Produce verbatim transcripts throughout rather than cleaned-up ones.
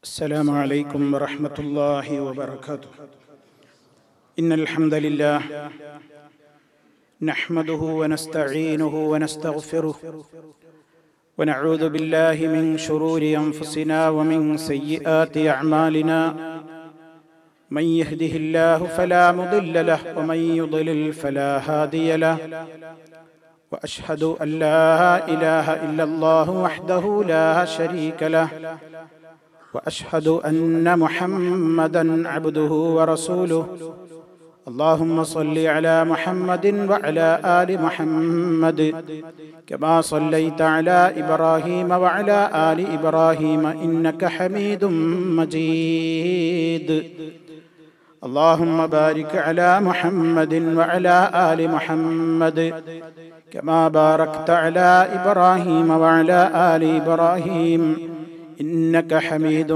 السلام عليكم ورحمة الله وبركاته. إن الحمد لله نحمده ونستعينه ونستغفره ونعوذ بالله من شرور أنفسنا ومن سيئات أعمالنا. من يهده الله فلا مضل له ومن يضلل فلا هادي له. وأشهد أن لا إله إلا الله وحده لا شريك له. وأشهد أن محمدًا عبده ورسوله. اللهم صل على محمد وعلى آل محمد كما صليت على إبراهيم وعلى آل إبراهيم إنك حميد مجيد. اللهم بارك على محمد وعلى آل محمد كما باركت على إبراهيم وعلى آل إبراهيم إنك حميد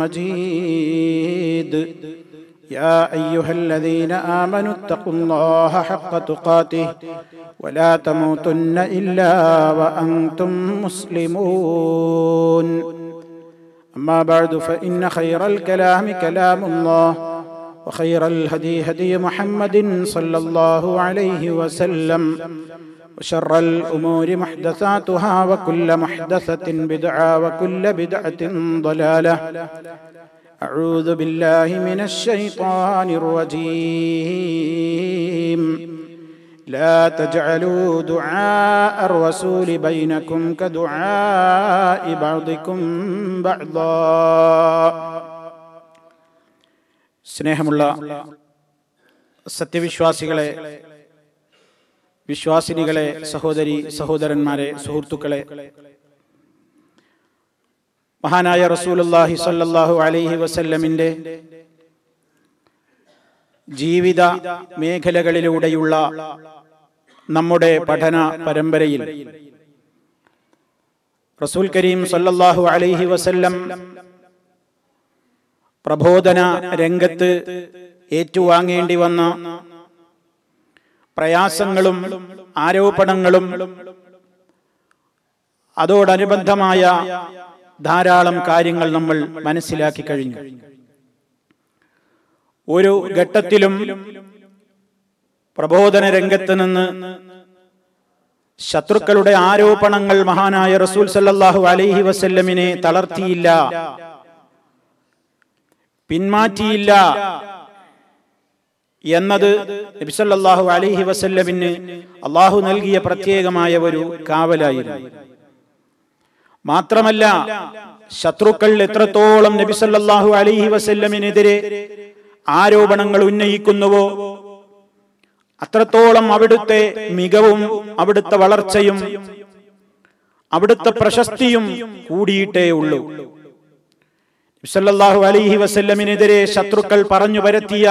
مجيد. يا أيها الذين آمنوا اتقوا الله حق تقاته ولا تموتن إلا وأنتم مسلمون. أما بعد فإن خير الكلام كلام الله وخير الهدي هدي محمد صلى الله عليه وسلم وشر الأمور محدثاتها وكل محدثة بدعة وكل بدعة ضلالة. أعوذ بالله من الشيطان الرجيم. لا تجعلوا دعاء الرسول بينكم كدعاء بعضكم بعضا. സ്നേഹമുള്ള സത്യവിശ്വാസികളെ, വിശ്വാസിനികളെ, സഹോദരി സഹോദരന്മാരെ, സുഹൃത്തുക്കളെ, മഹാനായ റസൂലുള്ളാഹി സ്വല്ലല്ലാഹു അലൈഹി വസല്ലമിന്റെ ജീവിത മേഖലകളിലൂടെയുള്ള നമ്മുടെ പഠന പരമ്പരയിൽ റസൂൽ കരീം സ്വല്ലല്ലാഹു അലൈഹി വസല്ലം പ്രബോധന രംഗത്ത് ഏറ്റുവാങ്ങേണ്ടി വന്ന പ്രയാസങ്ങളും ആരോപണങ്ങളും അതോടനുബന്ധമായ ധാരാളം കാര്യങ്ങൾ നമ്മൾ മനസ്സിലാക്കി കഴിഞ്ഞു. ഒരു ഘട്ടത്തിലും പ്രബോധന രംഗത്ത് നിന്ന് ശത്രുക്കളുടെ ആരോപണങ്ങൾ മഹാനായ റസൂൽ സല്ലല്ലാഹു അലൈഹി വസല്ലമിനെ തളർത്തിയില്ല, പിന്മാറ്റിയില്ല എന്നത് നബി സല്ലല്ലാഹു അലൈഹി വസല്ലമിന് അല്ലാഹു നൽകിയ പ്രത്യേകമായ ഒരു കാവലായിരുന്നു. മാത്രമല്ല, ശത്രുക്കൾ എത്രത്തോളം നബി സല്ലല്ലാഹു അലൈഹി വസല്ലമിനെതിരെ ആരോപണങ്ങൾ ഉന്നയിക്കുന്നുവോ അത്രത്തോളം അവിടുത്തെ മികവും അവിടുത്തെ വളർച്ചയും അവിടുത്തെ പ്രശസ്തിയും കൂടിയിട്ടേ ഉള്ളൂ. നബി സല്ലല്ലാഹു അലൈഹി വസല്ലമിനെതിരെ ശത്രുക്കൾ പറഞ്ഞു പരത്തിയ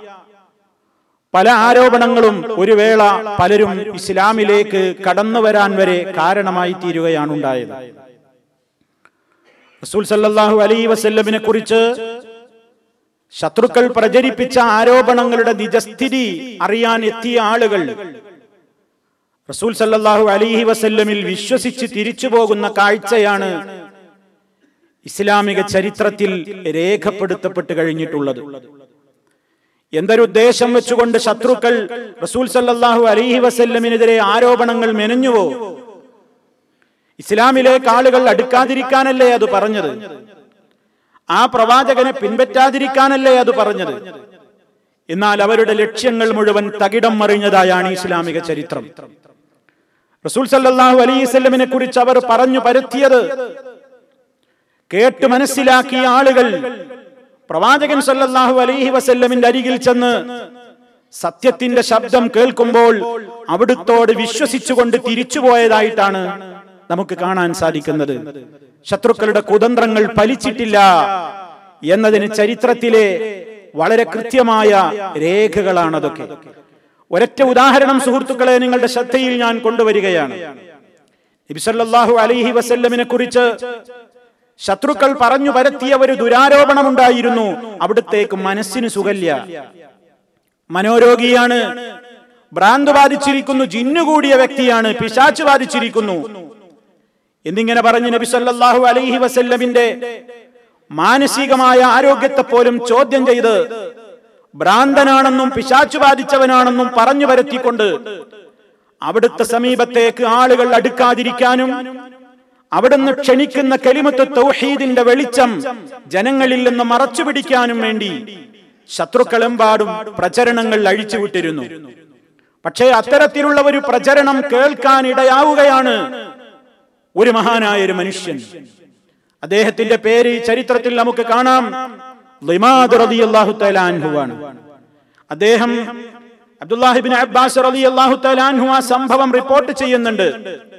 പല ആരോപണങ്ങളും ഒരു വേള പലരും ഇസ്ലാമിലേക്ക് കടന്നു വരാൻ വരെ കാരണമായി തീരുകയാണ് ഉണ്ടായത്. റസൂൽ സല്ലല്ലാഹു അലൈഹി വസല്ലമിനെ കുറിച്ച് ശത്രുക്കൾ പ്രചരിപ്പിച്ച ആരോപണങ്ങളുടെ നിജസ്ഥിതി അറിയാൻ എത്തിയ ആളുകൾ റസൂൽ സല്ലല്ലാഹു അലൈഹി വസല്ലമിൽ വിശ്വസിച്ച് തിരിച്ചു പോകുന്ന കാഴ്ചയാണ് ഇസ്ലാമിക ചരിത്രത്തിൽ രേഖപ്പെടുത്തപ്പെട്ട് കഴിഞ്ഞിട്ടുള്ളത്. എന്തൊരു ഉദ്ദേശം വെച്ചുകൊണ്ട് ശത്രുക്കൾ റസൂൽ സല്ലല്ലാഹു അലൈഹി വസല്ലമിനെതിരെ ആരോപണങ്ങൾ മെനഞ്ഞുവോ, ഇസ്ലാമിലേക്ക് ആളുകൾ അടുക്കാതിരിക്കാനല്ലേ അത് പറഞ്ഞത്? ആ പ്രവാചകനെ പിൻപറ്റാതിരിക്കാനല്ലേ അത് പറഞ്ഞത്? എന്നാൽ അവരുടെ ലക്ഷ്യങ്ങൾ മുഴുവൻ തകിടം മറിഞ്ഞതായാണ് ഇസ്ലാമിക ചരിത്രം. റസൂൽ സല്ലല്ലാഹു അലൈഹി വസല്ലമിനെ കുറിച്ച് അവർ പറഞ്ഞു പരത്തിയത് കേട്ട് മനസ്സിലാക്കിയ ആളുകൾ പ്രവാചകൻ സല്ലല്ലാഹു അലൈഹി വസല്ലമിന്റെ അരികിൽ ചെന്ന് സത്യത്തിന്റെ ശബ്ദം കേൾക്കുമ്പോൾ അവിടുത്തോട് വിശ്വസിച്ചുകൊണ്ട് തിരിച്ചുപോയതായിട്ടാണ് നമുക്ക് കാണാൻ സാധിക്കുന്നത്. ശത്രുക്കളുടെ കുതന്ത്രങ്ങൾ ഫലിച്ചിട്ടില്ല എന്നതിന് ചരിത്രത്തിലെ വളരെ കൃത്യമായ രേഖകളാണതൊക്കെ. ഒരൊറ്റ ഉദാഹരണം സുഹൃത്തുക്കളെ നിങ്ങളുടെ ശ്രദ്ധയിൽ ഞാൻ കൊണ്ടുവരികയാണ്. നബി സല്ലല്ലാഹു അലൈഹി വസല്ലമിനെ കുറിച്ച് ശത്രുക്കൾ പറഞ്ഞു പരത്തിയ ഒരു ദുരാരോപണമുണ്ടായിരുന്നു. അവിടുത്തേക്ക് മനസ്സിന് സുഖല്യ, മനോരോഗിയാണ്, ഭ്രാന്ത് ബാധിച്ചിരിക്കുന്നു, ജിന്നുകൂടിയ വ്യക്തിയാണ്, പിശാച് ബാധിച്ചിരിക്കുന്നു എന്നിങ്ങനെ പറഞ്ഞ് നബി സല്ലല്ലാഹു അലൈഹി വസല്ലമിന്റെ മാനസികമായ ആരോഗ്യത്തെ പോലും ചോദ്യം ചെയ്ത് ഭ്രാന്തനാണെന്നും പിശാചു ബാധിച്ചവനാണെന്നും പറഞ്ഞു വരുത്തിക്കൊണ്ട് അവിടുത്തെ സമീപത്തേക്ക് ആളുകൾ അടുക്കാതിരിക്കാനും അവിടുന്ന് ക്ഷണിക്കുന്ന കലിമത്ത് തൗഹീദിന്റെ വെളിച്ചം ജനങ്ങളിൽ നിന്ന് മറച്ചുപിടിക്കാനും വേണ്ടി ശത്രുക്കളെമ്പാടും പ്രചരണങ്ങൾ അഴിച്ചുവിട്ടിരുന്നു. പക്ഷേ അത്തരത്തിലുള്ള ഒരു പ്രചരണം കേൾക്കാൻ ഇടയാവുകയാണ് ഒരു മഹാനായ ഒരു മനുഷ്യൻ. അദ്ദേഹത്തിന്റെ പേര് ചരിത്രത്തിൽ നമുക്ക് കാണാം, ളിമാദ് റളിയല്ലാഹു തആല അൻഹു ആണ്. അദ്ദേഹം അബ്ദുല്ലാഹി ഇബ്നു അബ്ബാസ് റളിയല്ലാഹു തആല അൻഹു ആ സംഭവം റിപ്പോർട്ട് ചെയ്യുന്നുണ്ട്.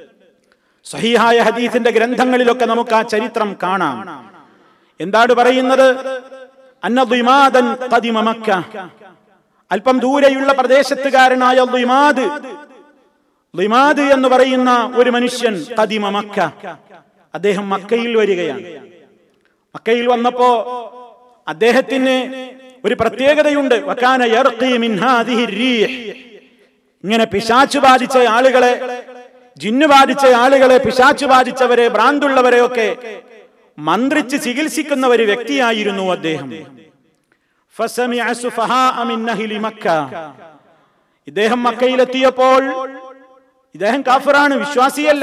സഹീഹായ ഹദീസിന്റെ ഗ്രന്ഥങ്ങളിലൊക്കെ നമുക്ക് ആ ചരിത്രം കാണാം. എന്താണ് പറയുന്നത്? അന്ന ളിമാദൻ ഖദിമ മക്ക, അല്പം ദൂരെയുള്ള പ്രദേശത്തുകാരനായ ളിമാദ് ളിമാദ് എന്ന് പറയുന്ന ഒരു മനുഷ്യൻ ഖദിമ മക്ക, അദ്ദേഹം മക്കയിൽ വരികയാണ്. മക്കയിൽ വന്നപ്പോ അദ്ദേഹത്തിന് ഒരു പ്രത്യേകതയുണ്ട്. വകാന യർഖി മിൻ ഹാദിഹി റീഹ്, ഇങ്ങനെ പിശാചു ബാധിച്ച ആളുകളെ, ജിന്നു ബാധിച്ച ആളുകളെ, പിശാചു ബാധിച്ചവരെ, ഭ്രാന്തുള്ളവരെ ഒക്കെ മന്ത്രിച്ച് ചികിത്സിക്കുന്ന ഒരു വ്യക്തിയായിരുന്നു അദ്ദേഹം. ഫസമിഅ സുഫഹാഅ മിൻ അഹ്ലി മക്ക, ഇദ്ദേഹം മക്കയിലെത്തിയപ്പോൾ, ഇദ്ദേഹം കാഫിറാണ്, വിശ്വാസിയല്ല.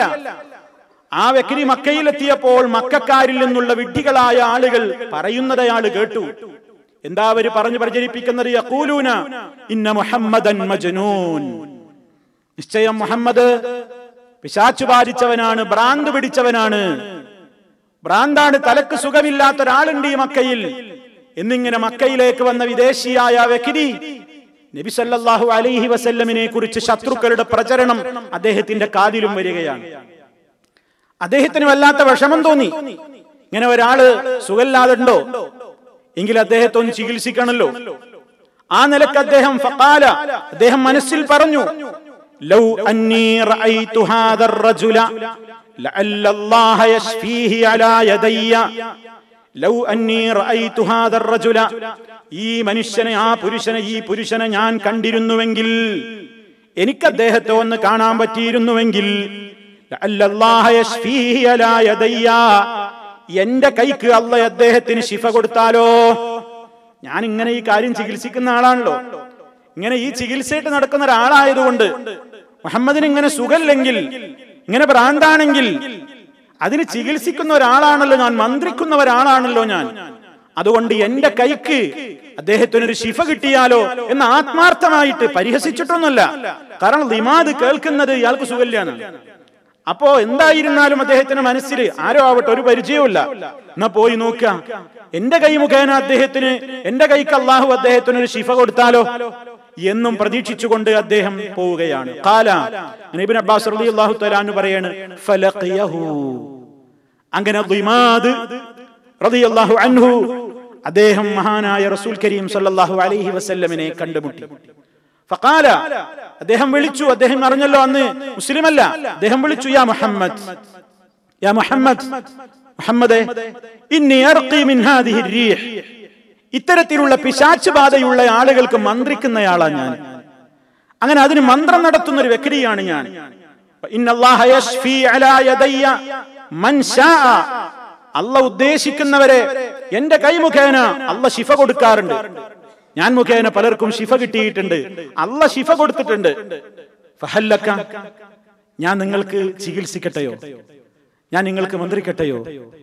ആ വ്യക്തി മക്കയിലെത്തിയപ്പോൾ മക്കക്കാരിൽ നിന്നുള്ള വിഡ്ഢികളായ ആളുകൾ പറയുന്നത് അയാൾ കേട്ടു. എന്താ അവര് പറഞ്ഞു പ്രചരിപ്പിക്കുന്നത്? യഖൂലൂന ഇന്ന മുഹമ്മദൻ മജ്നൂൻ, നിശ്ചയം മുഹമ്മദ് പിശാചു ബാധിച്ചവനാണ്, ഭ്രാന്ത് പിടിച്ചവനാണ്, ഭ്രാന്താണ്, തലക്ക് സുഖമില്ലാത്ത ഒരാളുണ്ട് ഈ മക്കയിൽ എന്നിങ്ങനെ മക്കയിലേക്ക് വന്ന വിദേശിയായ വ്യക്തി നബി സല്ലല്ലാഹു അലൈഹി വസല്ലമിനെ കുറിച്ച് ശത്രുക്കളുടെ പ്രചരണം അദ്ദേഹത്തിന്റെ കാതിലും വരികയാണ്. അദ്ദേഹത്തിന് വല്ലാത്ത വിഷമം തോന്നി. ഇങ്ങനെ ഒരാള് സുഖമില്ലാതുണ്ടോ എങ്കിൽ അദ്ദേഹത്തെ ഒന്ന് ചികിത്സിക്കണല്ലോ. ആ നിലക്ക് അദ്ദേഹം ഫഖാല, അദ്ദേഹം മനസ്സിൽ പറഞ്ഞു, ലൗ അന്നീ റഅയ്തു ഹാദർ റജുല ലഅല്ലല്ലാഹ യശ്ഫീഹി അലാ യദയ്യ, ലൗ അന്നീ റഅയ്തു ഹാദർ റജുല, ഈ മനുഷ്യനെ, ആ പുരുഷനെ, ഈ പുരുഷനെ ഞാൻ കണ്ടിരുന്നുവെങ്കിൽ, എനിക്ക് അദ്ദേഹത്തെ ഒന്ന് കാണാൻ പറ്റിയിരുന്നുവെങ്കിൽ, ലഅല്ലല്ലാഹ യശ്ഫീഹി അലാ യദയ്യ, എന്റെ കൈക്ക് അല്ലാഹ് അദ്ദേഹത്തിന് ശിഫ കൊടുത്താലോ. ഞാൻ ഇങ്ങനെ ഈ കാര്യം ചികിത്സിക്കുന്ന ആളാണല്ലോ, ഇങ്ങനെ ഈ ചികിത്സയായിട്ട് നടക്കുന്ന ഒരാളായതുകൊണ്ട് മുഹമ്മദിന് ഇങ്ങനെ സുഖമില്ലെങ്കിൽ, ഇങ്ങനെ ഭ്രാന്താണെങ്കിൽ അതിന് ചികിത്സിക്കുന്ന ഒരാളാണല്ലോ ഞാൻ, മന്ത്രിക്കുന്ന ഒരാളാണല്ലോ ഞാൻ. അതുകൊണ്ട് എന്റെ കൈക്ക് അദ്ദേഹത്തിനൊരു ശിഫ കിട്ടിയാലോ എന്ന് ആത്മാർത്ഥമായിട്ട് പരിഹസിച്ചിട്ടൊന്നുമല്ല. കാരണം ളിമാദ് കേൾക്കുന്നത് ഇയാൾക്ക് സുഖമില്ലാണ്. അപ്പോ എന്തായിരുന്നാലും അദ്ദേഹത്തിന്റെ മനസ്സിൽ ആരോ ആവട്ടെ, ഒരു പരിചയവുമില്ല, എന്നാ പോയി നോക്കുക, എന്റെ കൈ മുഖേന അദ്ദേഹത്തിന്, എന്റെ കൈക്ക് അള്ളാഹു അദ്ദേഹത്തിന് ഒരു ശിഫ കൊടുത്താലോ എന്നും പ്രതീക്ഷിച്ചുകൊണ്ട് അദ്ദേഹം പോവുകയാണ്. ഖാല, ഇബ്നു അബ്ബാസ് റളിയല്ലാഹു തആല അൻഹു പറയാണ്, ഫലഖിയഹു, അങ്ങനെ ളിമാദ് റളിയല്ലാഹു അൻഹു അദ്ദേഹം മഹാനായ റസൂൽ കരീം സല്ലല്ലാഹു അലൈഹി വസല്ലമിനെ കണ്ടുമുട്ടി. ഫഖാല, അദ്ദേഹം വിളിച്ചു. അദ്ദേഹം അറിഞ്ഞല്ലോ അന്ന് മുസ്ലിമല്ല. അദ്ദേഹം വിളിച്ചു, യാ മുഹമ്മദ്, യാ മുഹമ്മദ്, മുഹമ്മദേ, ഇന്നി അർഖി മിൻ ഹാദിഹി റീഹ്, ഇത്തരത്തിലുള്ള പിശാച് ബാധയുള്ള ആളുകൾക്ക് മന്ത്രിക്കുന്നയാളാണ് ഞാൻ. അങ്ങനെ അതിന് മന്ത്രം നടത്തുന്ന ഒരു വ്യക്തിയാണ് ഞാൻ. ഇന്നല്ലാഹ യശ്ഫീ അലാ യദയ്യ മൻ ശാഅ, അല്ലാഹ് ഉദ്ദേശിക്കുന്നവരെ എന്റെ കൈ മുഖേന അല്ലാഹ് ശിഫ കൊടുക്കാറുണ്ട്. ഞാൻ മുഖേന പലർക്കും ശിഫ കിട്ടിയിട്ടുണ്ട്, അല്ലാഹ് ശിഫ കൊടുത്തിട്ടുണ്ട്. ഫഹല്ലക, ഞാൻ നിങ്ങൾക്ക് ചികിത്സിക്കട്ടെയോ, ഞാൻ നിങ്ങൾക്ക് മന്ത്രിക്കട്ടെയോ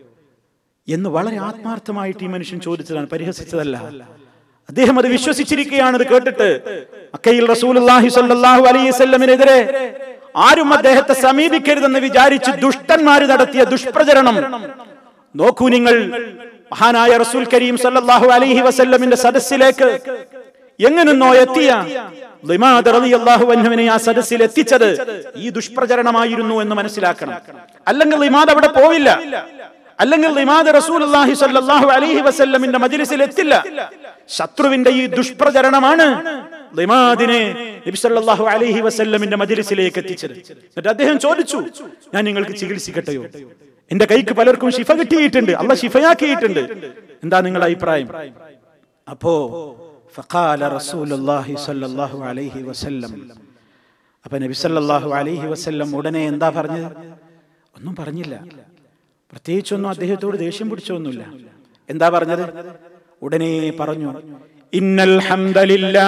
എന്ന് വളരെ ആത്മാർത്ഥമായിട്ട് ഈ മനുഷ്യൻ ചോദിച്ചതാണ്, പരിഹസിച്ചതല്ല. അദ്ദേഹം അത് വിശ്വസിച്ചിരിക്കുകയാണ്. അത് കേട്ടിട്ട് മക്കയിൽ റസൂലുള്ളാഹി സ്വല്ലല്ലാഹു അലൈഹി വസല്ലമിനെതിരെ ആരും അദ്ദേഹത്തെ സമീപിക്കരുതെന്ന് വിചാരിച്ച് ദുഷ്ടന്മാര് നടത്തിയ ദുഷ്പ്രചരണം നോക്കൂ നിങ്ങൾ. മഹാനായ റസൂൽ കരീം സല്ലല്ലാഹു അലൈഹി വസല്ലമിന്റെ സദസ്സിലേക്ക് എങ്ങനെന്നോ എത്തിയ ളിമാദ് റളിയല്ലാഹു അൻഹുവിനെ ആ സദസ്സിൽ എത്തിച്ചത് ഈ ദുഷ്പ്രചരണമായിരുന്നു എന്ന് മനസ്സിലാക്കണം. അല്ലെങ്കിൽ ളിമാദ് അവിടെ പോവില്ല, അല്ലെങ്കിൽ ളിമാദ് റസൂലുള്ളാഹി സ്വല്ലല്ലാഹു അലൈഹി വസല്ലമിന്റെ മജ്ലിസിൽ എത്തില്ല. ശത്രുവിന്റെ ഈ ദുഷ്പ്രചരണമാണ് ളിമാദിനെ നബി സല്ലല്ലാഹു അലൈഹി വസല്ലമിന്റെ മജ്ലിസിലേക്ക് എത്തിച്ചത്. എന്നിട്ട് അദ്ദേഹം ചോദിച്ചു, ഞാൻ നിങ്ങൾക്ക് ചികിത്സിക്കട്ടെയോ, എന്റെ കൈക്ക് പലർക്കും ശിഫ കിട്ടിയിട്ടുണ്ട്, അല്ലാഹ് ശിഫയാക്കിയിട്ടുണ്ട്, എന്താ നിങ്ങളുടെ അഭിപ്രായം? അപ്പോ ഫഖാല റസൂലുള്ളാഹി സ്വല്ലല്ലാഹു അലൈഹി വസല്ലം, അപ്പൊ നബി സല്ലല്ലാഹു അലൈഹി വസല്ലം ഉടനെ എന്താ പറഞ്ഞത്? ഒന്നും പറഞ്ഞില്ല, പ്രത്യേകിച്ചൊന്നും അദ്ദേഹത്തോട് ദേഷ്യം പിടിച്ചൊന്നുമില്ല. എന്താ പറഞ്ഞത്? ഉടനെ പറഞ്ഞു, ഇന്നൽ ഹംദലില്ലാഹ്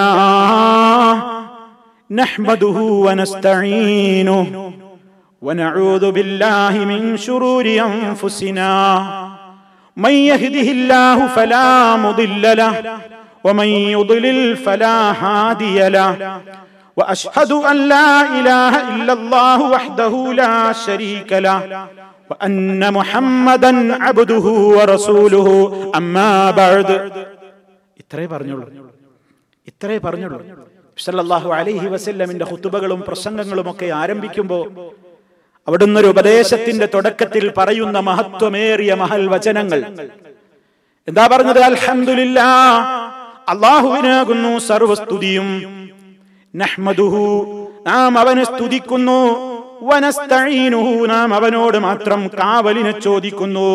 നഹ്മദുഹു വനസ്തഈനുഹു വനഊദു ബില്ലാഹി മിൻ ശുറൂരി അൻഫുസിനാ മൻ യഹ്ദിഹില്ലാഹു ഫലാ മുദില്ല ലഹു വമൻ യുദ്ലിൽ ഫലാ ഹാദിയ ലഹു വഅശ്ഹദു അൻ ലാ ഇലാഹ ഇല്ലല്ലാഹു വഹ്ദഹു ലാ ശരീക ലഹു വഅന്ന മുഹമ്മദൻ അബ്ദുഹു വറസൂലുഹു അമ്മാ ബഅദ്. ഇത്രേ പറഞ്ഞുള്ളൂ, ഇത്രേ പറഞ്ഞുള്ളൂ. സല്ലല്ലാഹു അലൈഹി വസല്ലമിന്റെ ഖുതുബകളും പ്രസംഗങ്ങളും ഒക്കെ ആരംഭിക്കുമ്പോൾ അവിടുന്ന് ഒരു ഉപദേശത്തിന്റെ തുടക്കത്തിൽ പറയുന്ന മഹത്വമേറിയ മഹൽ വചനങ്ങൾ എന്താ പറഞ്ഞത്? അൽഹംദുലില്ലാഹ്, അല്ലാഹുവിനാകുന്നു സർവസ്തുതിയും. നഹ്മദുഹു, നാം അവനെ സ്തുതിക്കുന്നു. വനസ്തഈനുഹു, നാം അവനോട് മാത്രം കാവലിനെ ചോദിക്കുന്നു.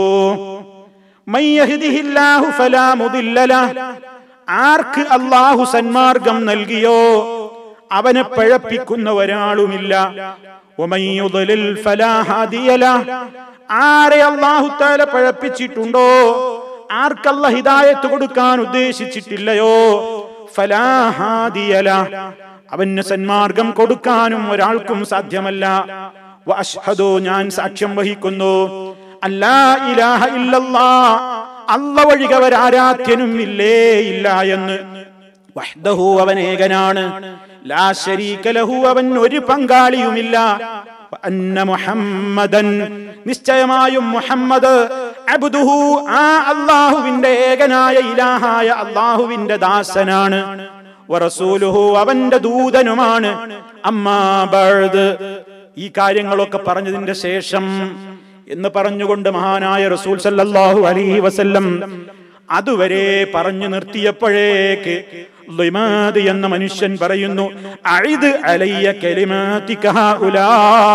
മൻ യഹ്ദിഹില്ലാഹു ഫലാ മുദില്ല ലഹു, ആർക്ക് അല്ലാഹു സന്മാർഗം നൽകിയോ അവനെ പഴപ്പിക്കുന്ന ഒരാളുമില്ല. വമൻ യുദ്ലിൽ ഫലാ ഹാദിയ ലഹു, ആരെ അല്ലാഹു തആല പഴപ്പിച്ചിട്ടുണ്ടോ, ആർക്കല്ല ഹിദായത്ത് കൊടുക്കാൻ ഉദ്ദേശിച്ചിട്ടില്ലയോ, ഫലാ ഹാദിയ ലഹു, അവന് സന്മാർഗം കൊടുക്കാനും ഒരാൾക്കും സാധ്യമല്ല. വഅശ്ഹദു, ഞാൻ സാക്ഷ്യം വഹിക്കുന്നു, അല്ലാ ഇലാഹ ഇല്ലല്ലാഹ്, അല്ലാഹു ഒഴികെ ഒരാരാധ്യനും ഇല്ലേ ഇല്ല എന്ന്. വഹ്ദഹു, അവൻ ഏകനാണ്. ലാ ശരീക ലഹു, അവൻ ഒരു പങ്കാളിയുമില്ല. വഅന്ന മുഹമ്മദൻ, നിശ്ചയമായും മുഹമ്മദ്, അബ്ദുഹു, ആ അല്ലാഹുവിന്റെ ഏകനായ ഇലാഹായ അല്ലാഹുവിന്റെ ദാസനാണ്. വറസൂലുഹു, അവന്റെ ദൂതനുമാണ്. അമ്മാ ബഅദ്, ഈ കാര്യങ്ങളൊക്കെ പറഞ്ഞതിന്റെ ശേഷം എന്ന് പറഞ്ഞുകൊണ്ട് മഹാനായ റസൂൽ സല്ലല്ലാഹു അലൈഹി വസല്ലം അതുവരെ പറഞ്ഞു നിർത്തിയപ്പോഴേക്ക് ളിമാദ് എന്ന മനുഷ്യൻ പറയുന്നു, അഇദ് അലയ്യ കലിമാതിക ഹഉലാ,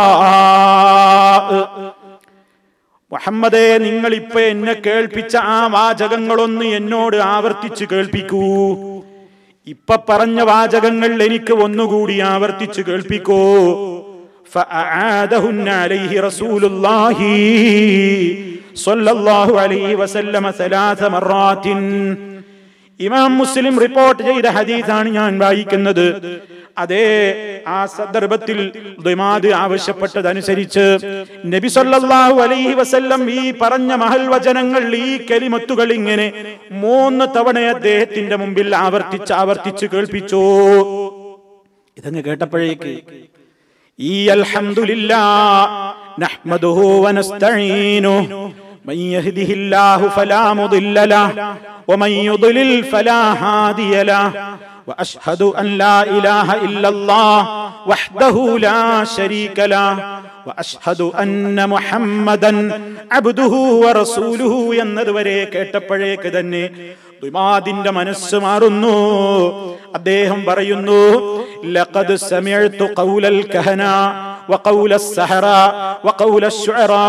മുഹമ്മദേ, നിങ്ങൾ ഇപ്പൊ എന്നെ കേൾപ്പിച്ച ആ വാചകങ്ങളൊന്ന് എന്നോട് ആവർത്തിച്ച് കേൾപ്പിക്കൂ. ഇപ്പൊ പറഞ്ഞ വാചകങ്ങൾ എനിക്ക് ഒന്നുകൂടി ആവർത്തിച്ച് കേൾപ്പിക്കൂ. ഫഅആദഹുന്ന അലൈഹി റസൂലുള്ളാഹി സ്വല്ലല്ലാഹു അലൈഹി വസല്ലം സലാസ മറാത്തിൻ. ഇമാം മുസ്ലിം റിപ്പോർട്ട് ചെയ്ത ഹദീസാണ് ഞാൻ വായിക്കുന്നത്. അതേ ആ സന്ദർഭത്തിൽ ദിമാദ് ആവശ്യപ്പെട്ടതനുസരിച്ച് നബി സല്ലല്ലാഹു അലൈഹി വസല്ലം ഈ പറഞ്ഞ മഹൽ വചനങ്ങൾ, ഈ കലിമത്തുകൾ ഇങ്ങനെ മൂന്ന് തവണ അദ്ദേഹത്തിന്റെ മുമ്പിൽ ആവർത്തിച്ച് ആവർത്തിച്ച് കേൾപ്പിച്ചു. ഇതങ്ങ് കേട്ടപ്പോഴേക്ക് ഈ അൽഹംദുലില്ലാഹ് നഹ്മദുഹു വനസ്തഈനുഹു മൻ യഹ്ദിഹില്ലാഹു ഫലാ മുദില്ല ലഹു വമൻ യുദ്ലിൽ ഫലാ ഹാദിയ ലഹു വഅശ്ഹദു അൻ ലാ ഇലാഹ ഇല്ലല്ലാഹ് വഹ്ദഹു ലാ ശരീക ലഹു വഅശ്ഹദു അന്ന മുഹമ്മദൻ അബ്ദുഹു വറസൂലുഹു എന്നതുവരെ കേട്ടപ്പോഴേക്ക് തന്നെ ദിമാദിന്റെ മനസ്സ് മാറുന്നു. അദ്ദേഹം പറയുന്നു, ലഖദ് സമിഅ്തു ഖൗലൽ കഹന വഖൗലസ് സഹറ വഖൗലശ് ശുഅറാ,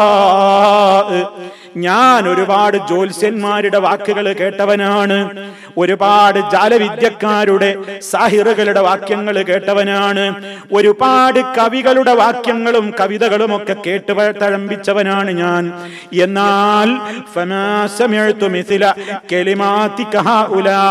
ഞാൻ ഒരുപാട് ജ്യോത്സ്യന്മാരുടെ വാക്കുകൾ കേട്ടവനാണ്, ഒരുപാട് ജാലവിദ്യക്കാരുടെ സാഹിറുകളുടെ വാക്യങ്ങൾ കേട്ടവനാണ്, ഒരുപാട് കവികളുടെ വാക്യങ്ങളും കവിതകളും ഒക്കെ കേട്ട് തഴമ്പിച്ചവനാണ് ഞാൻ. എന്നാൽ ഫമാ സമിഅ്തു മിസ്ല കലിമാതിക ഹഉലാ,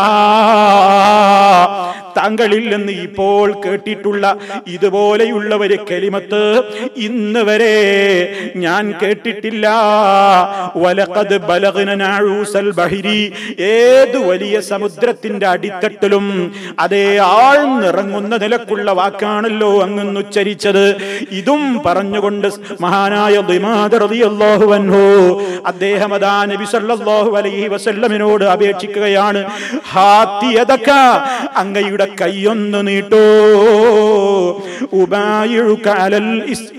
താങ്കളിൽ നിന്ന് ഇപ്പോൾ കേട്ടിട്ടുള്ള ഇതുപോലെയുള്ള ഒരു കലിമത്ത് ഇന്ന് വരെ ഞാൻ കേട്ടിട്ടില്ല. വലഖദ് ബലഗ്ന നഊസൽ ബഹരി, ഏത് വലിയ സമുദ്രത്തിന്റെ അടിത്തട്ടിലും അതേ ആഴ്ന്നിറങ്ങുന്ന നിലക്കുള്ള വാക്കാണല്ലോ അങ്ങ് ഉച്ചരിച്ചത്. ഇതും പറഞ്ഞുകൊണ്ട് മഹാനായ ദിമാദ് റളിയല്ലാഹു അൻഹു അദ്ദേഹം അതാ നബി സല്ലല്ലാഹു അലൈഹി വസല്ലമിനോട് അപേക്ഷിക്കുകയാണ്, ഹാത്തിയദക, അങ്ങയുടെ കൈയൊന്ന് നീട്ടോ, ഉബായിഉക അലൽ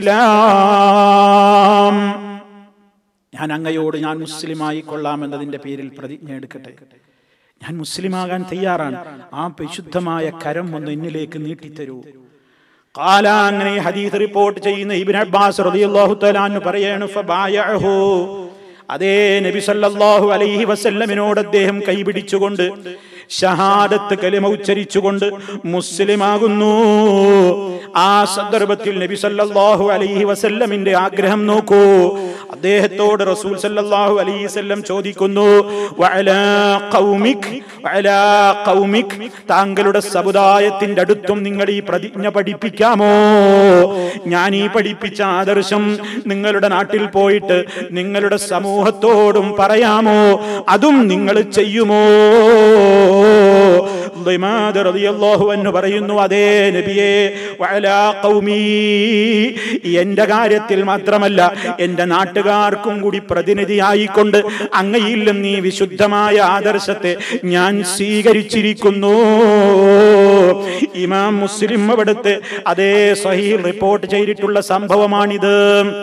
ഇസ്ലാം, ഞാൻ അങ്ങയോട് ഞാൻ മുസ്ലിമായി കൊള്ളാമെന്നതിന്റെ പേരിൽ പ്രതിജ്ഞ എടുക്കട്ടെ, ഞാൻ മുസ്ലിമാകാൻ തയ്യാറാണ്, ആ പരിശുദ്ധമായ കരം ഒന്ന് എന്നിലേക്ക് നീട്ടിത്തരൂ. ഖാല, അങ്ങനെ ഹദീസ് റിപ്പോർട്ട് ചെയ്യുന്ന ഇബ്നു അബ്ബാസ് റളിയല്ലാഹു തആല അൻഹു പറയാണ്, ഫബായഅഹു, അതേ നബി സല്ലല്ലാഹു അലൈഹി വസല്ലമിനോട് അദ്ദേഹം കൈപിടിച്ചുകൊണ്ട് ഷഹാദത്ത് കലിമ ഉച്ചരിച്ചുകൊണ്ട് മുസ്ലിമാകുന്നു. ആ സന്ദർഭത്തിൽ നബി സല്ലല്ലാഹു അലൈഹി വസല്ലമിന്റെ ആഗ്രഹം നോക്കൂ. അദ്ദേഹത്തോട് റസൂൽ സല്ലല്ലാഹു അലൈഹി വസല്ലം ചോദിക്കുന്നു, വഅലാ ഖൗമിക് വഅലാ ഖൗമിക്, താങ്കളുടെ സമുദായത്തിന്റെ അടുത്തും നിങ്ങൾ ഈ പ്രതിജ്ഞ പഠിപ്പിക്കാമോ? ഞാൻ ഈ പഠിപ്പിച്ച ആദർശം നിങ്ങളുടെ നാട്ടിൽ പോയിട്ട് നിങ്ങളുടെ സമൂഹത്തോടും പറയാമോ? അതും നിങ്ങൾ ചെയ്യുമോ? ളിമാദ് റളിയല്ലാഹു അൻഹു പറയുന്നു, അതേ നബിയേ, വഅലാ ഖൗമി, എന്റെ കാര്യത്തിൽ മാത്രമല്ല എന്റെ നാട്ടുകാർക്കും കൂടി പ്രതിനിധിയായിക്കൊണ്ട് അങ്ങയിൽ നിന്ന് ഈ വിശുദ്ധമായ ആദർശത്തെ ഞാൻ സ്വീകരിച്ചിരിക്കുന്നു. ഇമാം മുസ്ലിം അവിടുത്തെ അതേ സ്വഹീഹ് റിപ്പോർട്ട് ചെയ്തിട്ടുള്ള സംഭവമാണിത്.